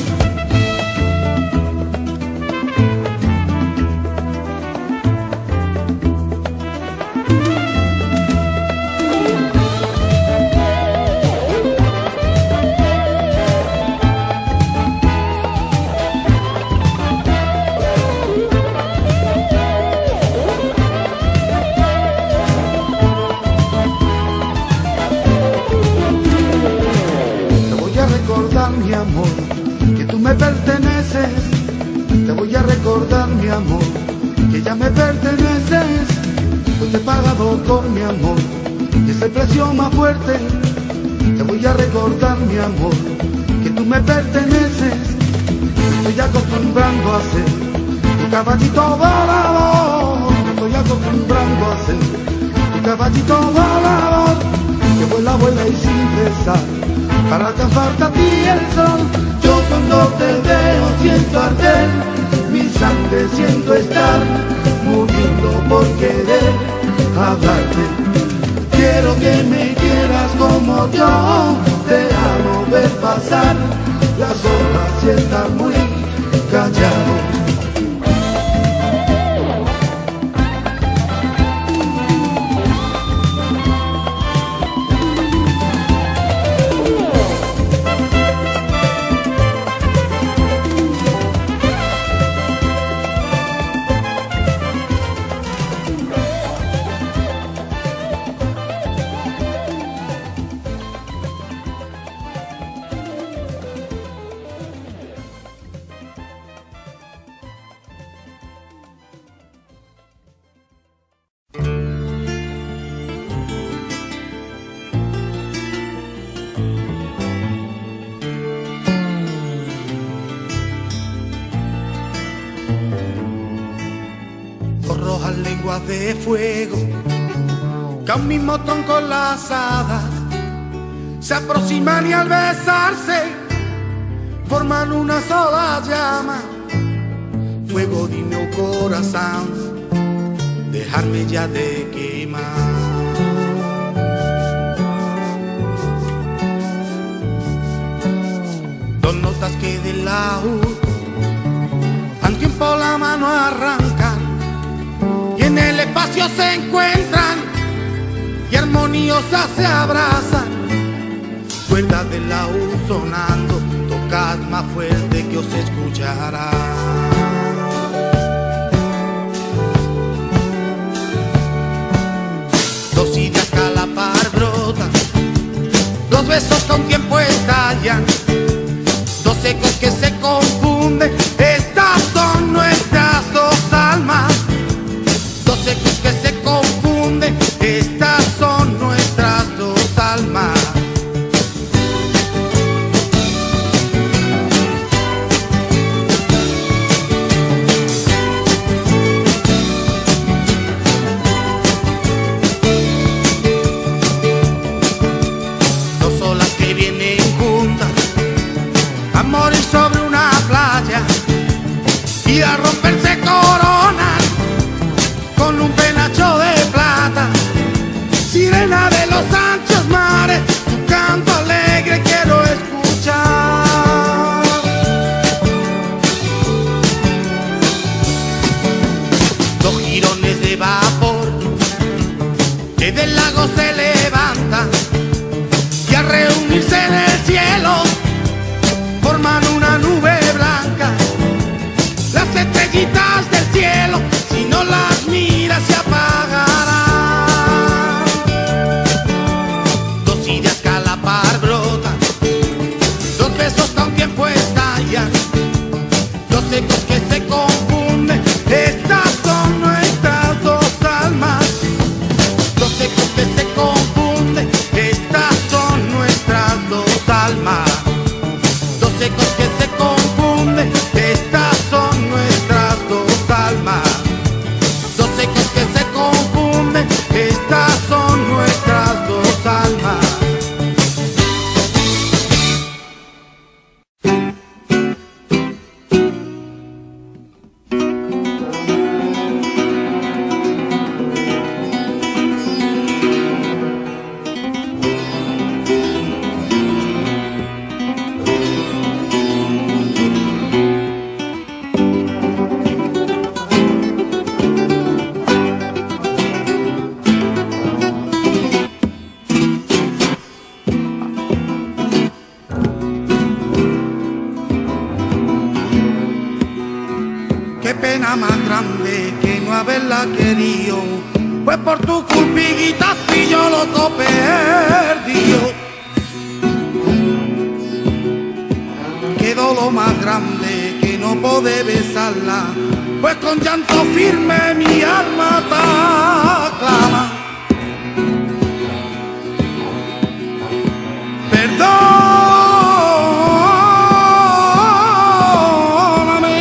Mi amor, que tú me perteneces. Te voy a recordar, mi amor, que ya me perteneces. Pues te he pagado con mi amor, y es el precio más fuerte. Te voy a recordar, mi amor, que tú me perteneces. Me estoy acostumbrando a ser tu caballito volador. Me estoy acostumbrando a ser tu caballito volador, que vuela, vuela y sin cesar, para alcanzarte a ti el sol. Yo cuando te veo siento arder mi sangre, siento estar muriendo por querer hablarte. Quiero que me quieras como yo te amo, ver pasar las horas y estar muy callado. Rojas lenguas de fuego que a un mismo tronco lazadas se aproximan y al besarse forman una sola llama. Fuego, dime, oh corazón, dejarme ya de quemar. Dos notas que del laúd al tiempo la mano arrancan, en el espacio se encuentran y armoniosas se abrazan. Cuerdas del laúd sonando, tocad más fuerte que os escuchará. Dos ideas que a la par brotan, dos besos que a un tiempo estallan, dos ecos que se confunden. Estas son nuestras dos almas, dos ecos que se confunden. Estas son nuestras dos almas. Dos olas que vienen juntas a morir sobre una playa y a romperse coronan con un penacho de plata. Sirena de los anchos mares, tu canto alegre quiero escuchar. Dos jirones de vapor que del lago se levantan y al reunirse en el cielo forman una nube blanca. Las estrellitas del cielo, si no las miras se apagarán. Dos ideas haberla querido, pues por tu culpiguita y yo lo to perdido. Quedó lo más grande que no pude besarla, pues con llanto firme mi alma te aclama. Perdóname,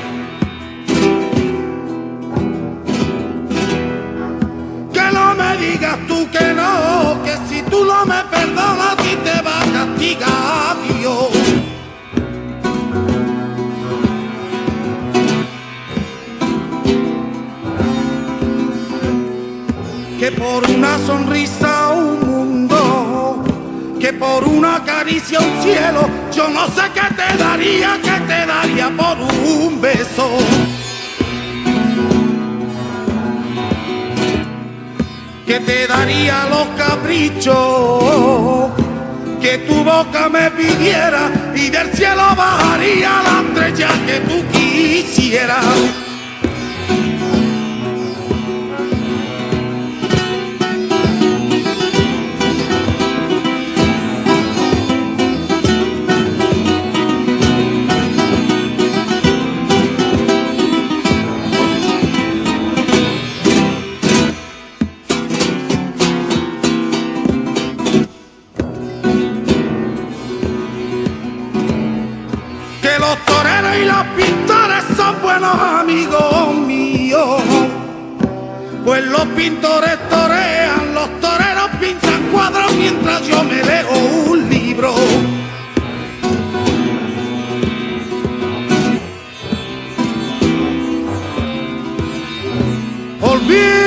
que no me digas tú que no, que si tú no me perdonas a ti te va a castigar Dios. Que por una sonrisa un mundo, que por una caricia un cielo, yo no sé qué te daría, qué te daría por un beso. Que te daría los caprichos que tu boca me pidiera, y del cielo bajaría la estrella que tú quisieras. Los toreros y los pintores son buenos amigos míos, pues los pintores torean, los toreros pintan cuadros mientras yo me leo un libro. Olvida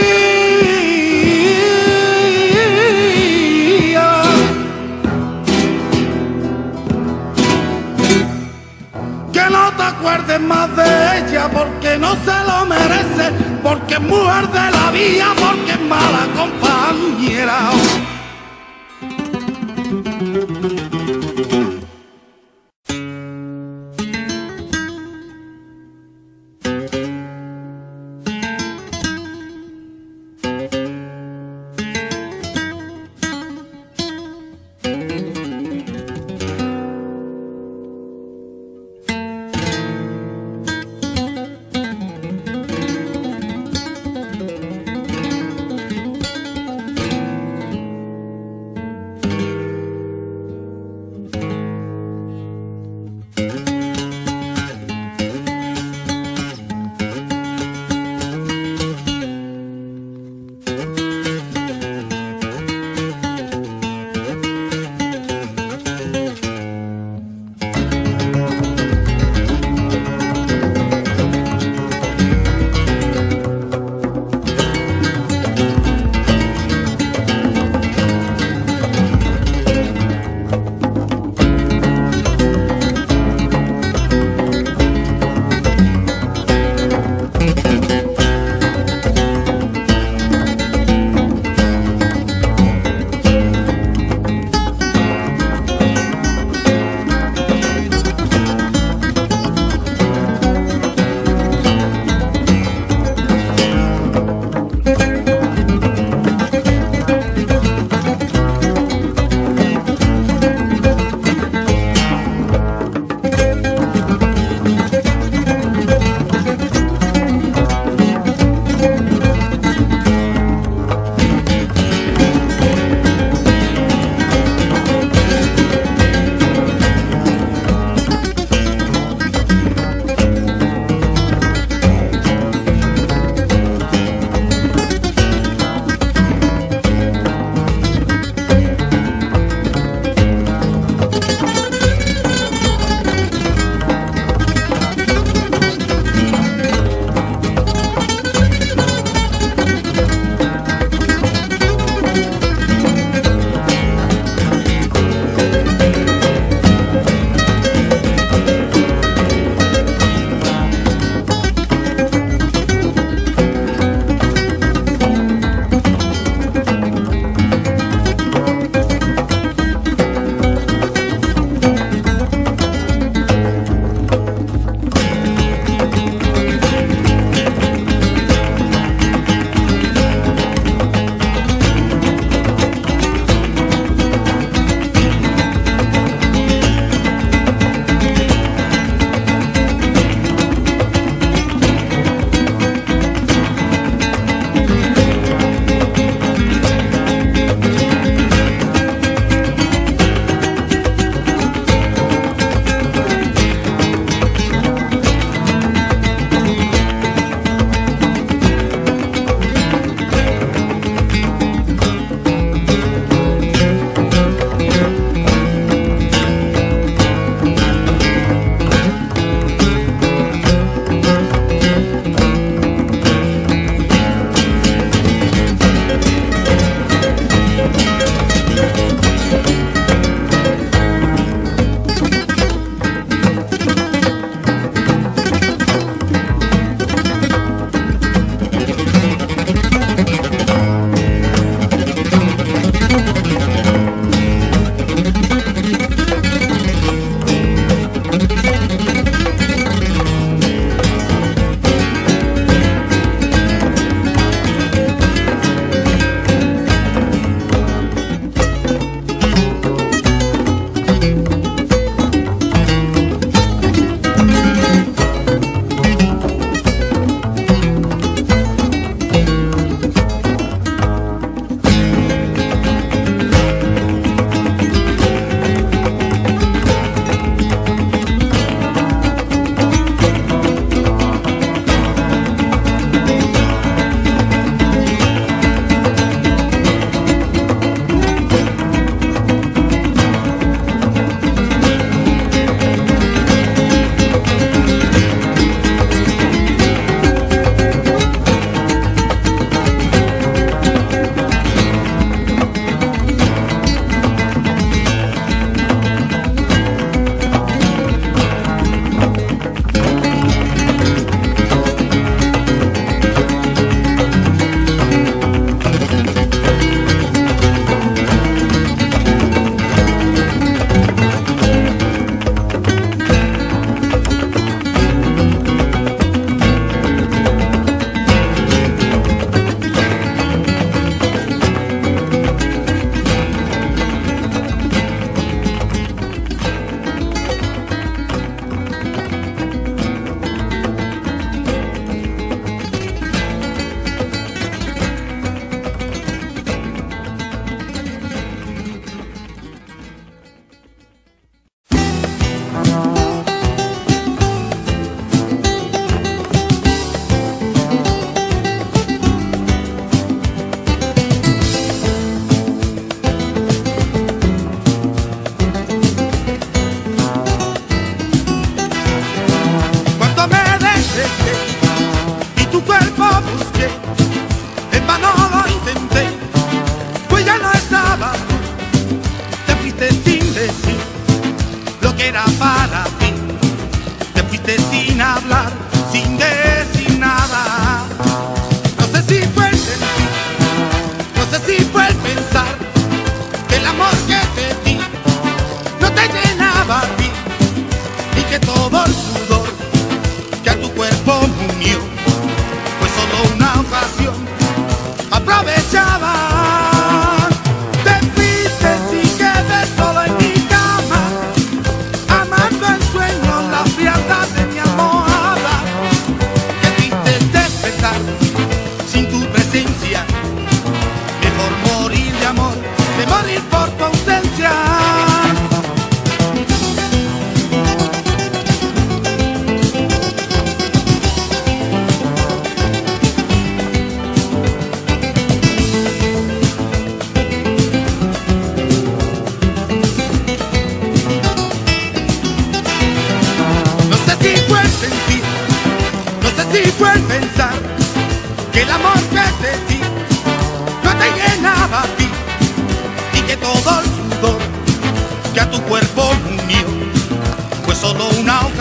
que no te acuerdes más de ella, porque no se lo merece, porque es mujer de la vida, porque es mala compañera.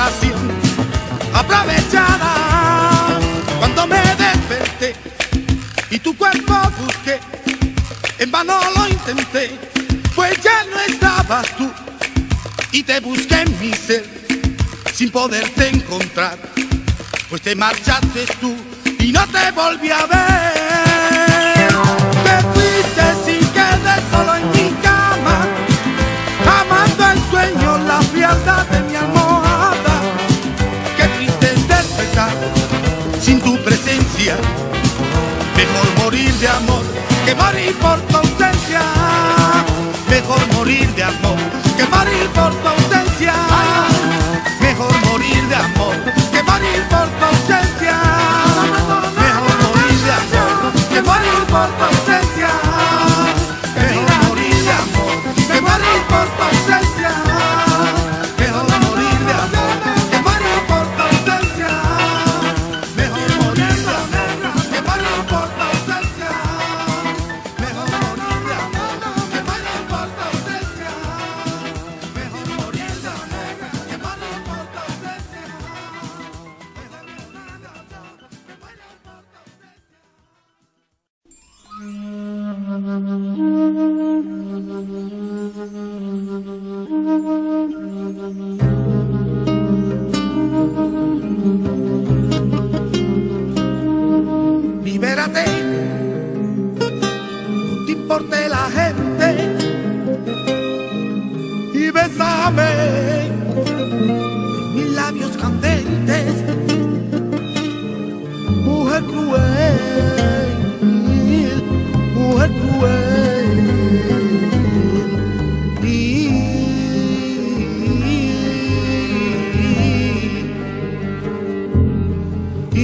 ocasión aprovechada, cuando me desperté y tu cuerpo busqué, en vano lo intenté, pues ya no estabas tú, y te busqué en mi ser sin poderte encontrar, pues te marchaste tú y no te volví a ver. Te fuiste sin quedar solo en mi cama, amando el sueño, la frialdad de mi almohada. Qué triste es despertar sin tu presencia, mejor morir de amor que morir por tu ausencia, mejor morir de amor que morir por tu ausencia, mejor morir de amor que morir por tu ausencia, mejor morir de amor que morir por tu ausencia, mejor morir de amor que morir por tu ausencia, mejor morir de amor que morir por tu ausencia, mejor morir de amor que morir por tu ausencia, mejor morir de amor que morir por tu ausencia, mejor morir de amor que morir por tu ausencia, mejor morir de amor que morir por tu Libérate, no te importe la gente, y bésame en mis labios candentes, mujer cruel, mujer cruel. Y,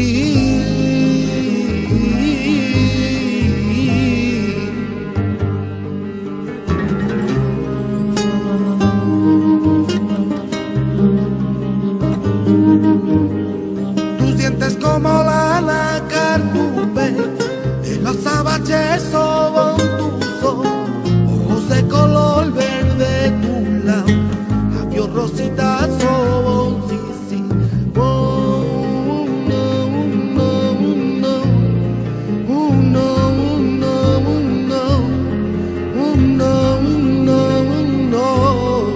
tus dientes como la nácar tuve de los abaches sobre tus ojos, ojos de color verde tu lado, labios rositas sobre sí, sí. Oh, no, no, no, oh, no, no, no, oh, no, no, no.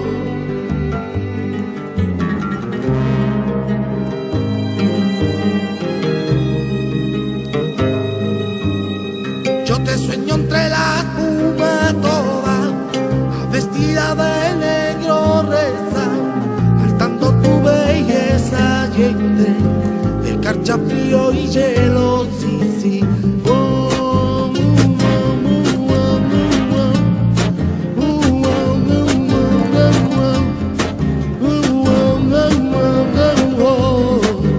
Yo te sueño entre la espuma toda, vestida de negro reza, hartando tu belleza y entre de carcha, frío y hielo, sí, sí. Oh, oh, oh, oh, oh, oh, oh, oh, oh.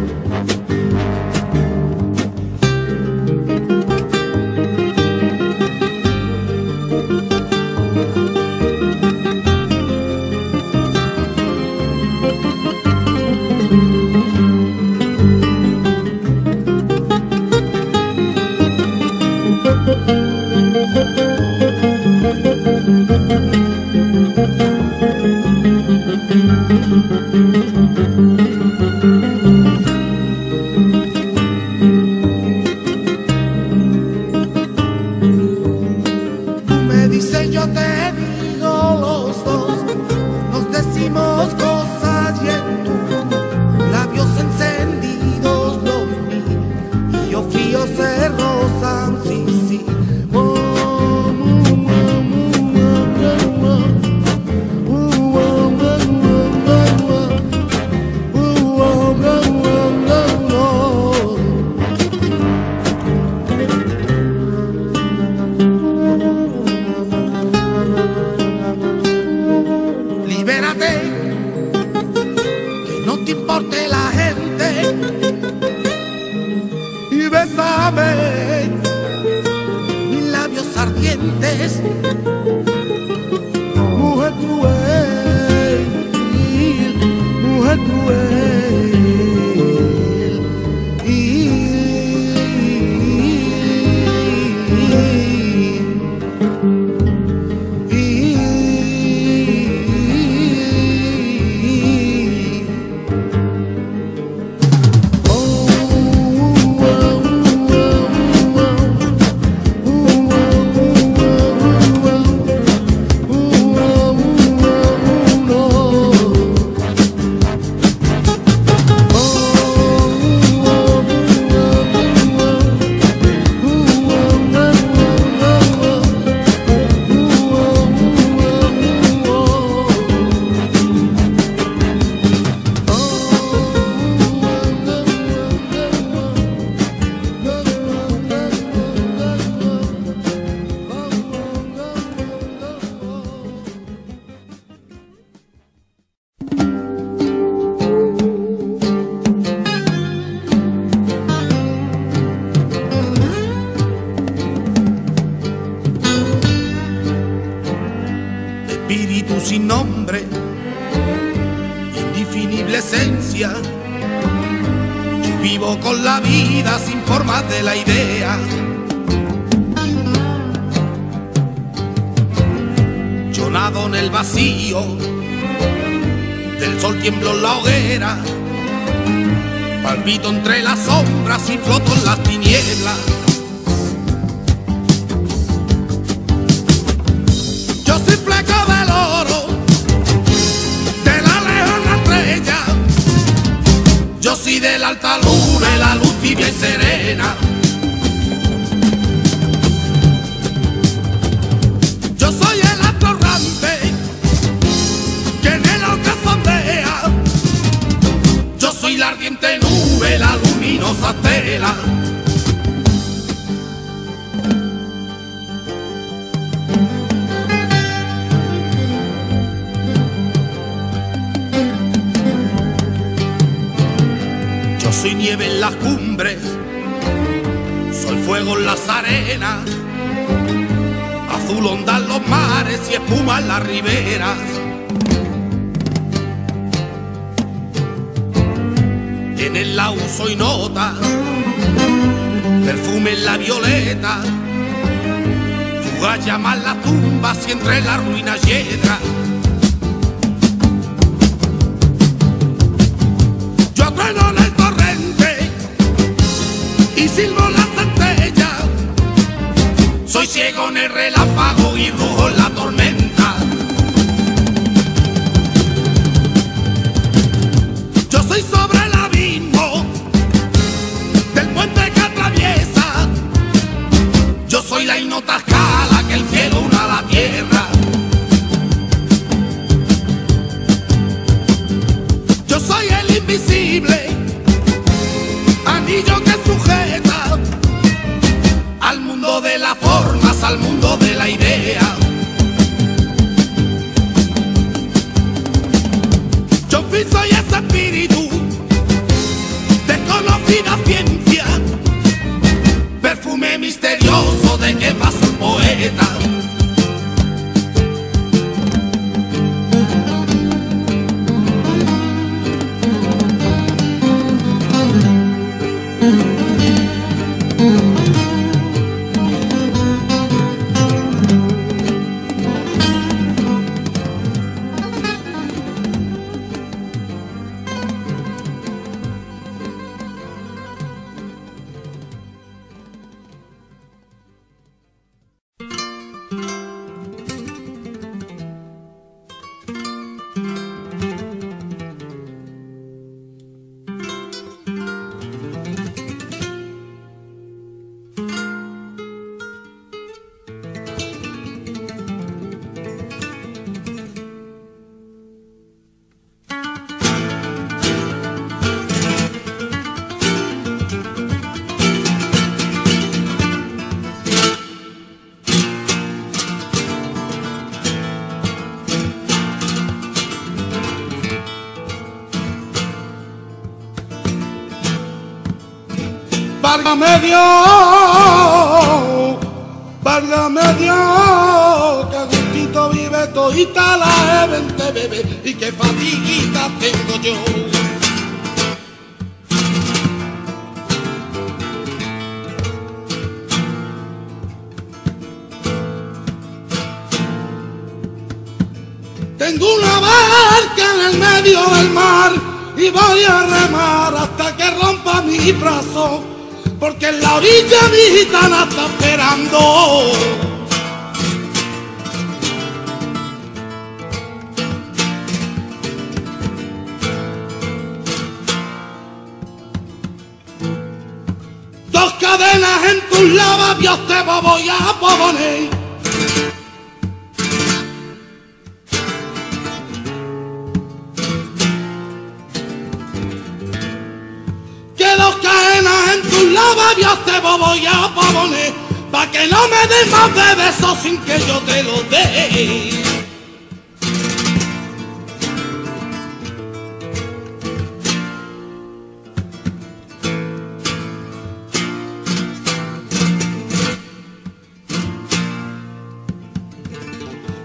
Tú me dices, yo te digo, los dos nos decimos cosas y en tus labios encendidos lo vi y yo frío se rozan, sí, sí. Oh, oh, oh, oh, oh, oh, oh, oh, oh, oh, oh, oh. Libérate, que no te importe la gente, y bésame mis labios ardientes, mujer cruel, mujer cruel. Y, y, espíritu sin nombre, indefinible esencia. Yo vivo con la vida sin formas de la idea. Yo nado en el vacío, del sol tiemblo en la hoguera, palpito entre las sombras y floto en las tinieblas. Yo soy fleco del oro, de la leona estrella. Yo soy de la alta luna y la luz tibia y serena. Yo soy el astro errante que en el ocaso ondea. Yo soy la ardiente nube, la luminosa tela. Yo soy nieve en las cumbres, soy fuego en las arenas, azul ondan los mares y espuma en las riberas. En el laúd soy nota, perfume en la violeta, fugaz llaman las tumbas y entre las ruinas hiedras. Yo trueno en el torrente y silbo las centellas, soy ciego en el relámpago y rujo en la tormenta. Yo soy sobre el abismo del puente que atraviesa, yo soy la ignota escala que el cielo una a la tierra. Yo soy el invisible, anillo que sujeta al mundo de las formas, al mundo de la idea. Yo fui, soy ese espíritu, desconocida ciencia, perfume misterioso de que pasó el poeta. Válgame Dios, válgame Dios, que gustito vive todita la gente, bebé, y qué fatiguita tengo yo. Tengo una barca en el medio del mar y voy a remar hasta que rompa mi brazo, porque en la orilla mi gitana está esperando. Dos cadenas en tus labios te voy a poner, labios te voy a poner, pa' que no me des más de besos sin que yo te lo dé.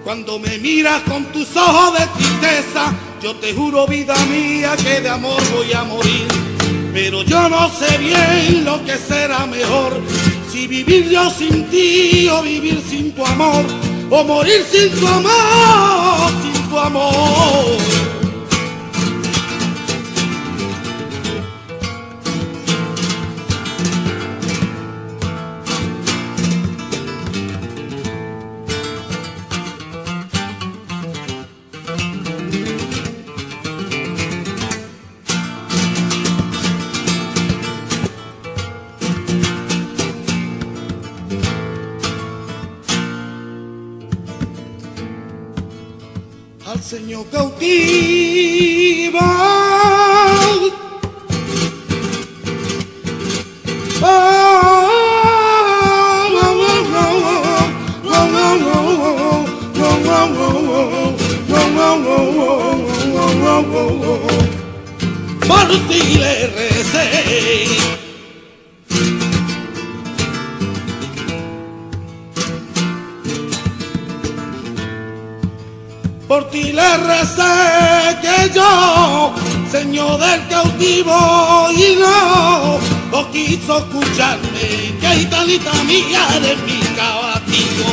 Cuando me miras con tus ojos de tristeza, yo te juro, vida mía, que de amor voy a morir. Pero yo no sé bien lo que será mejor, si vivir yo sin ti o vivir sin tu amor, o morir sin tu amor, sin tu amor. Al Señor cautivo, por ti le recé. Por ti le recé que yo, Señor del cautivo, y no, no quiso escucharme, que gitanita mía eres mi cautivo.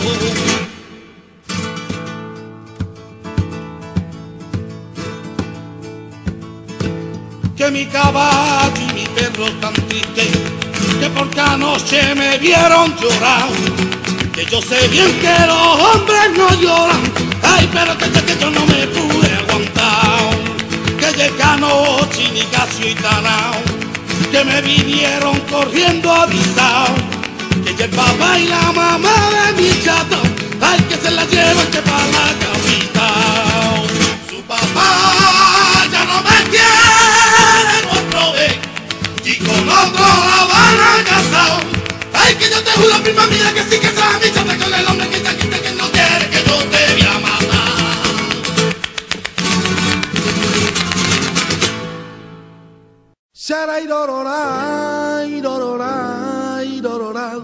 Que mi caballo y mi perro tan triste, que porque anoche me vieron llorar, que yo sé bien que los hombres no lloran. Ay, pero que, que yo no me pude aguantar, que llega noche ni casi y tanao, que me vinieron corriendo a avisar, que el papá y la mamá de mi chato, ay, que se la llevan que para la capital. Su papá ya no me quiere otro vez, y con otro la van a casar. Ay, que yo te juro, prima mía, que sí que esa mi chata con el hombre que está aquí, que no quiere que yo te vea matar. Sharai dororai, dororai, dororai.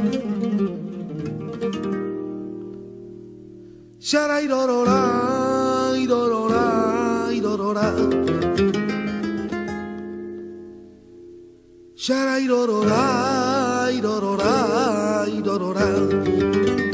Sharai dororai, dororai, dororai. Sharai dororai, dororai, dororai.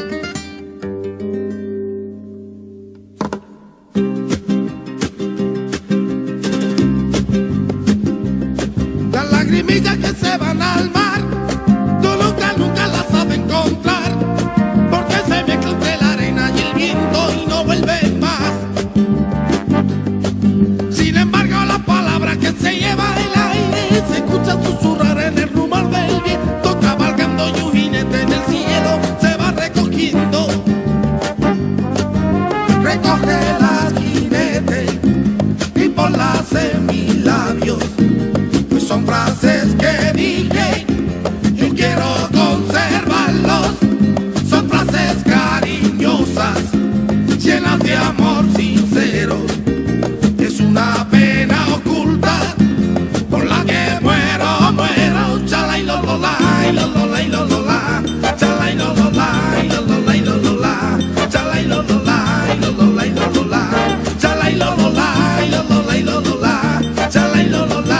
Lagrimillas que se van al mar, tú nunca, nunca las vas a encontrar, porque se mezcla entre la arena y el viento y no vuelven más. Sin embargo, las palabras que se lleva el aire se escuchan susurrar en el rumor del viento, cabalgando y un jinete en el cielo se va recogiendo. Recoge la jinete y ponlas en mis labios. Son frases que dije, yo quiero conservarlos. Son frases cariñosas, llenas de amor sincero. Es una pena oculta por la que muero, muero. Chala y lo lo la, y lo lo la, y lo lo la. Chala y lo lo la, y lo lo la, y lo lo la. Chala y lo lo la, y lo lo la, y lo lo la. Chala y lo lo la, y lo lo la, y lo lo la. Chala y lo lo la.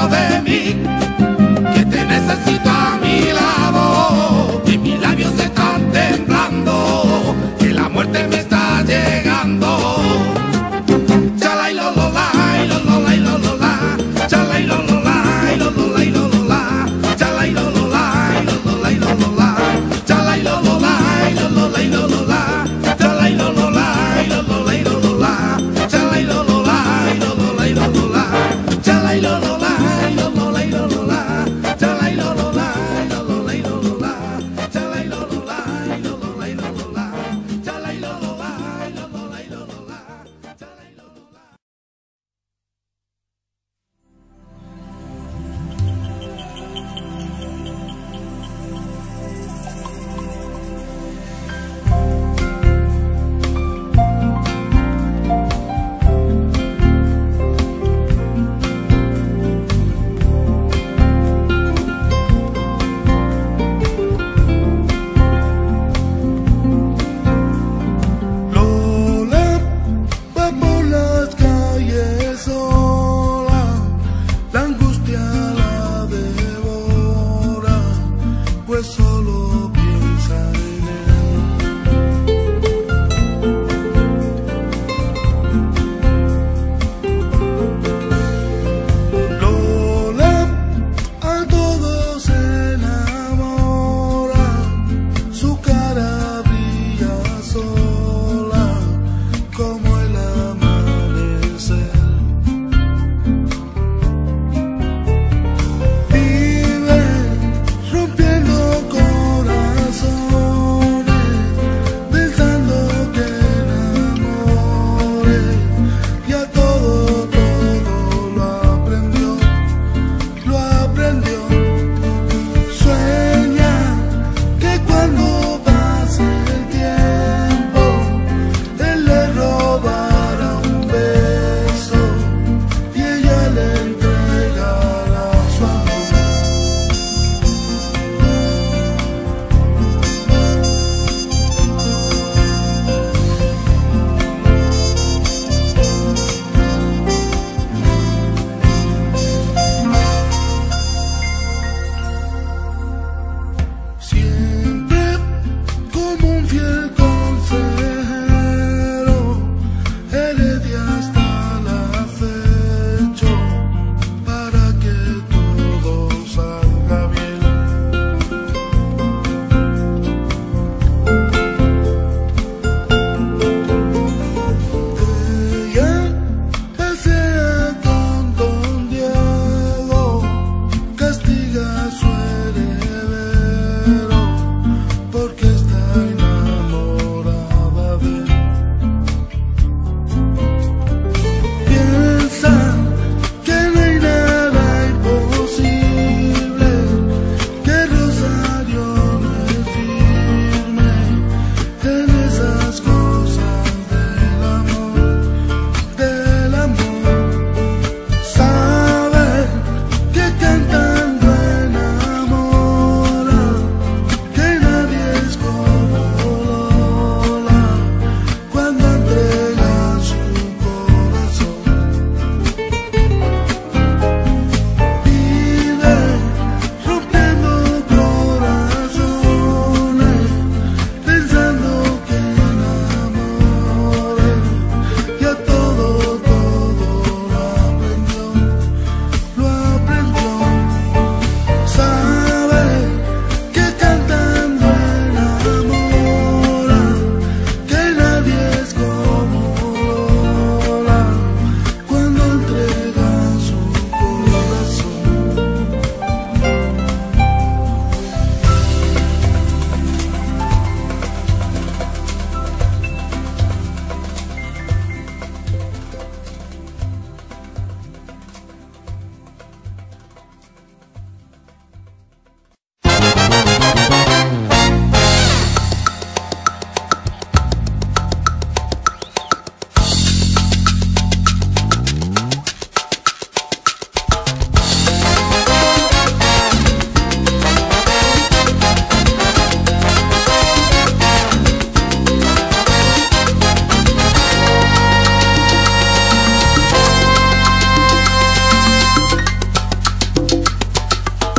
de mí, que te necesito a mi lado, que mis labios están temblando, que la muerte me está llegando. Chala y lo lo la, y lo lo la, y lo lo la, chala y lo lo la, y lo lo la, y lo lo la, chala y lo lo la, y lo lo la, y lo lo la, chala y lo lo la, y lo lo la, y lo lo la, chala y lo lo la, y lo lo la, y lo lo la, chala y lo lo la, y lo lo la, y lo lo la, chala y lo lo la, y lo lo la, y lo lo la, chala y lo lo la, y lo lo la, y lo lo la, chala y lo lo la, y lo lo la, y lo lo la, chala y lo lo la, y lo lo la, y lo lo la, chala y lo lo la. Lola va por las calles sola, la angustia la devora, pues solo piensa en él. Lola a todos se enamora, su cara brilla sola como el amanecer. Vive rompiendo con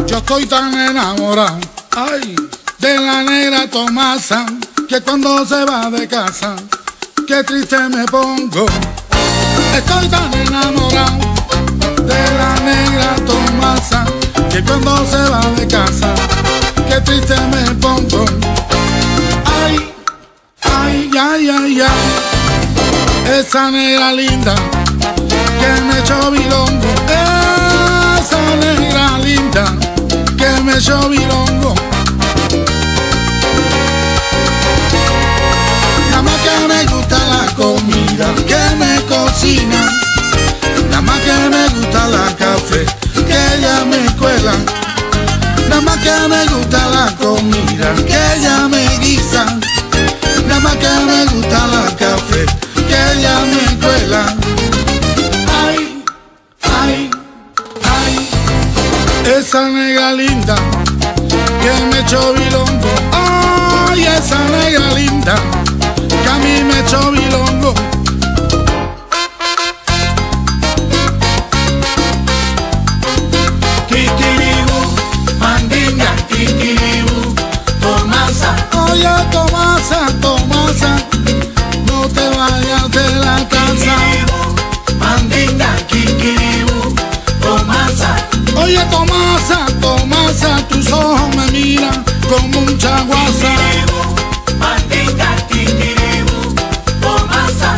Yo estoy tan enamorado, ay, de la negra Tomasa, que cuando se va de casa, qué triste me pongo. Estoy tan enamorado de la negra Tomasa, que cuando se va de casa, qué triste me pongo. Ay, ay, ay, ay, ay, esa negra linda que me echó bilongo, esa negra linda que me echó bilongo. Nada más que me gusta la comida que me cocina, nada más que me gusta la café que ella me cuela, nada más que me gusta la comida que ella me guisa, nada más que me gusta la café que ella me cuela. Ay, ay, ay, esa negra linda que me echó bilongo, ay, esa negra linda que a mí me echó bilongo. Kikiribu, mandinga, kikiribu, Tomasa. Oye, Tomasa, Tomasa, no te vayas de la casa. Kikiribu, mandinga, kikiribu, Tomasa. Oye, Tomasa, Tomasa, tus ojos me miran con mucha guasa. Kikiribu, mandinga, kikiribu, Tomasa.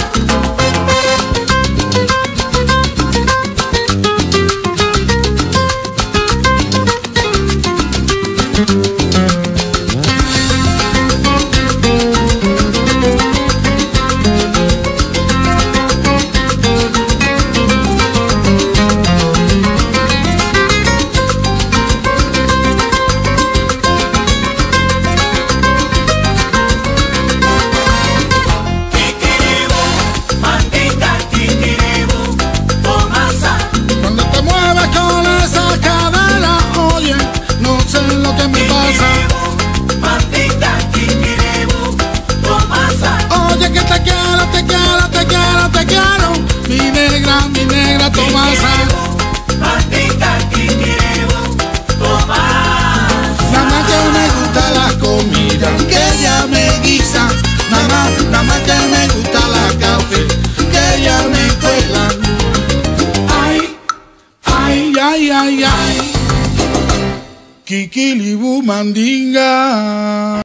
Mi negra Tomasa, mandinga, kikiribu, Tomasa. nada más que me gusta la comida que ella me guisa, nada más, nada más que me gusta la café que ella me cuela. Ay, ay, ay, ay, ay, Kikilibu mandinga.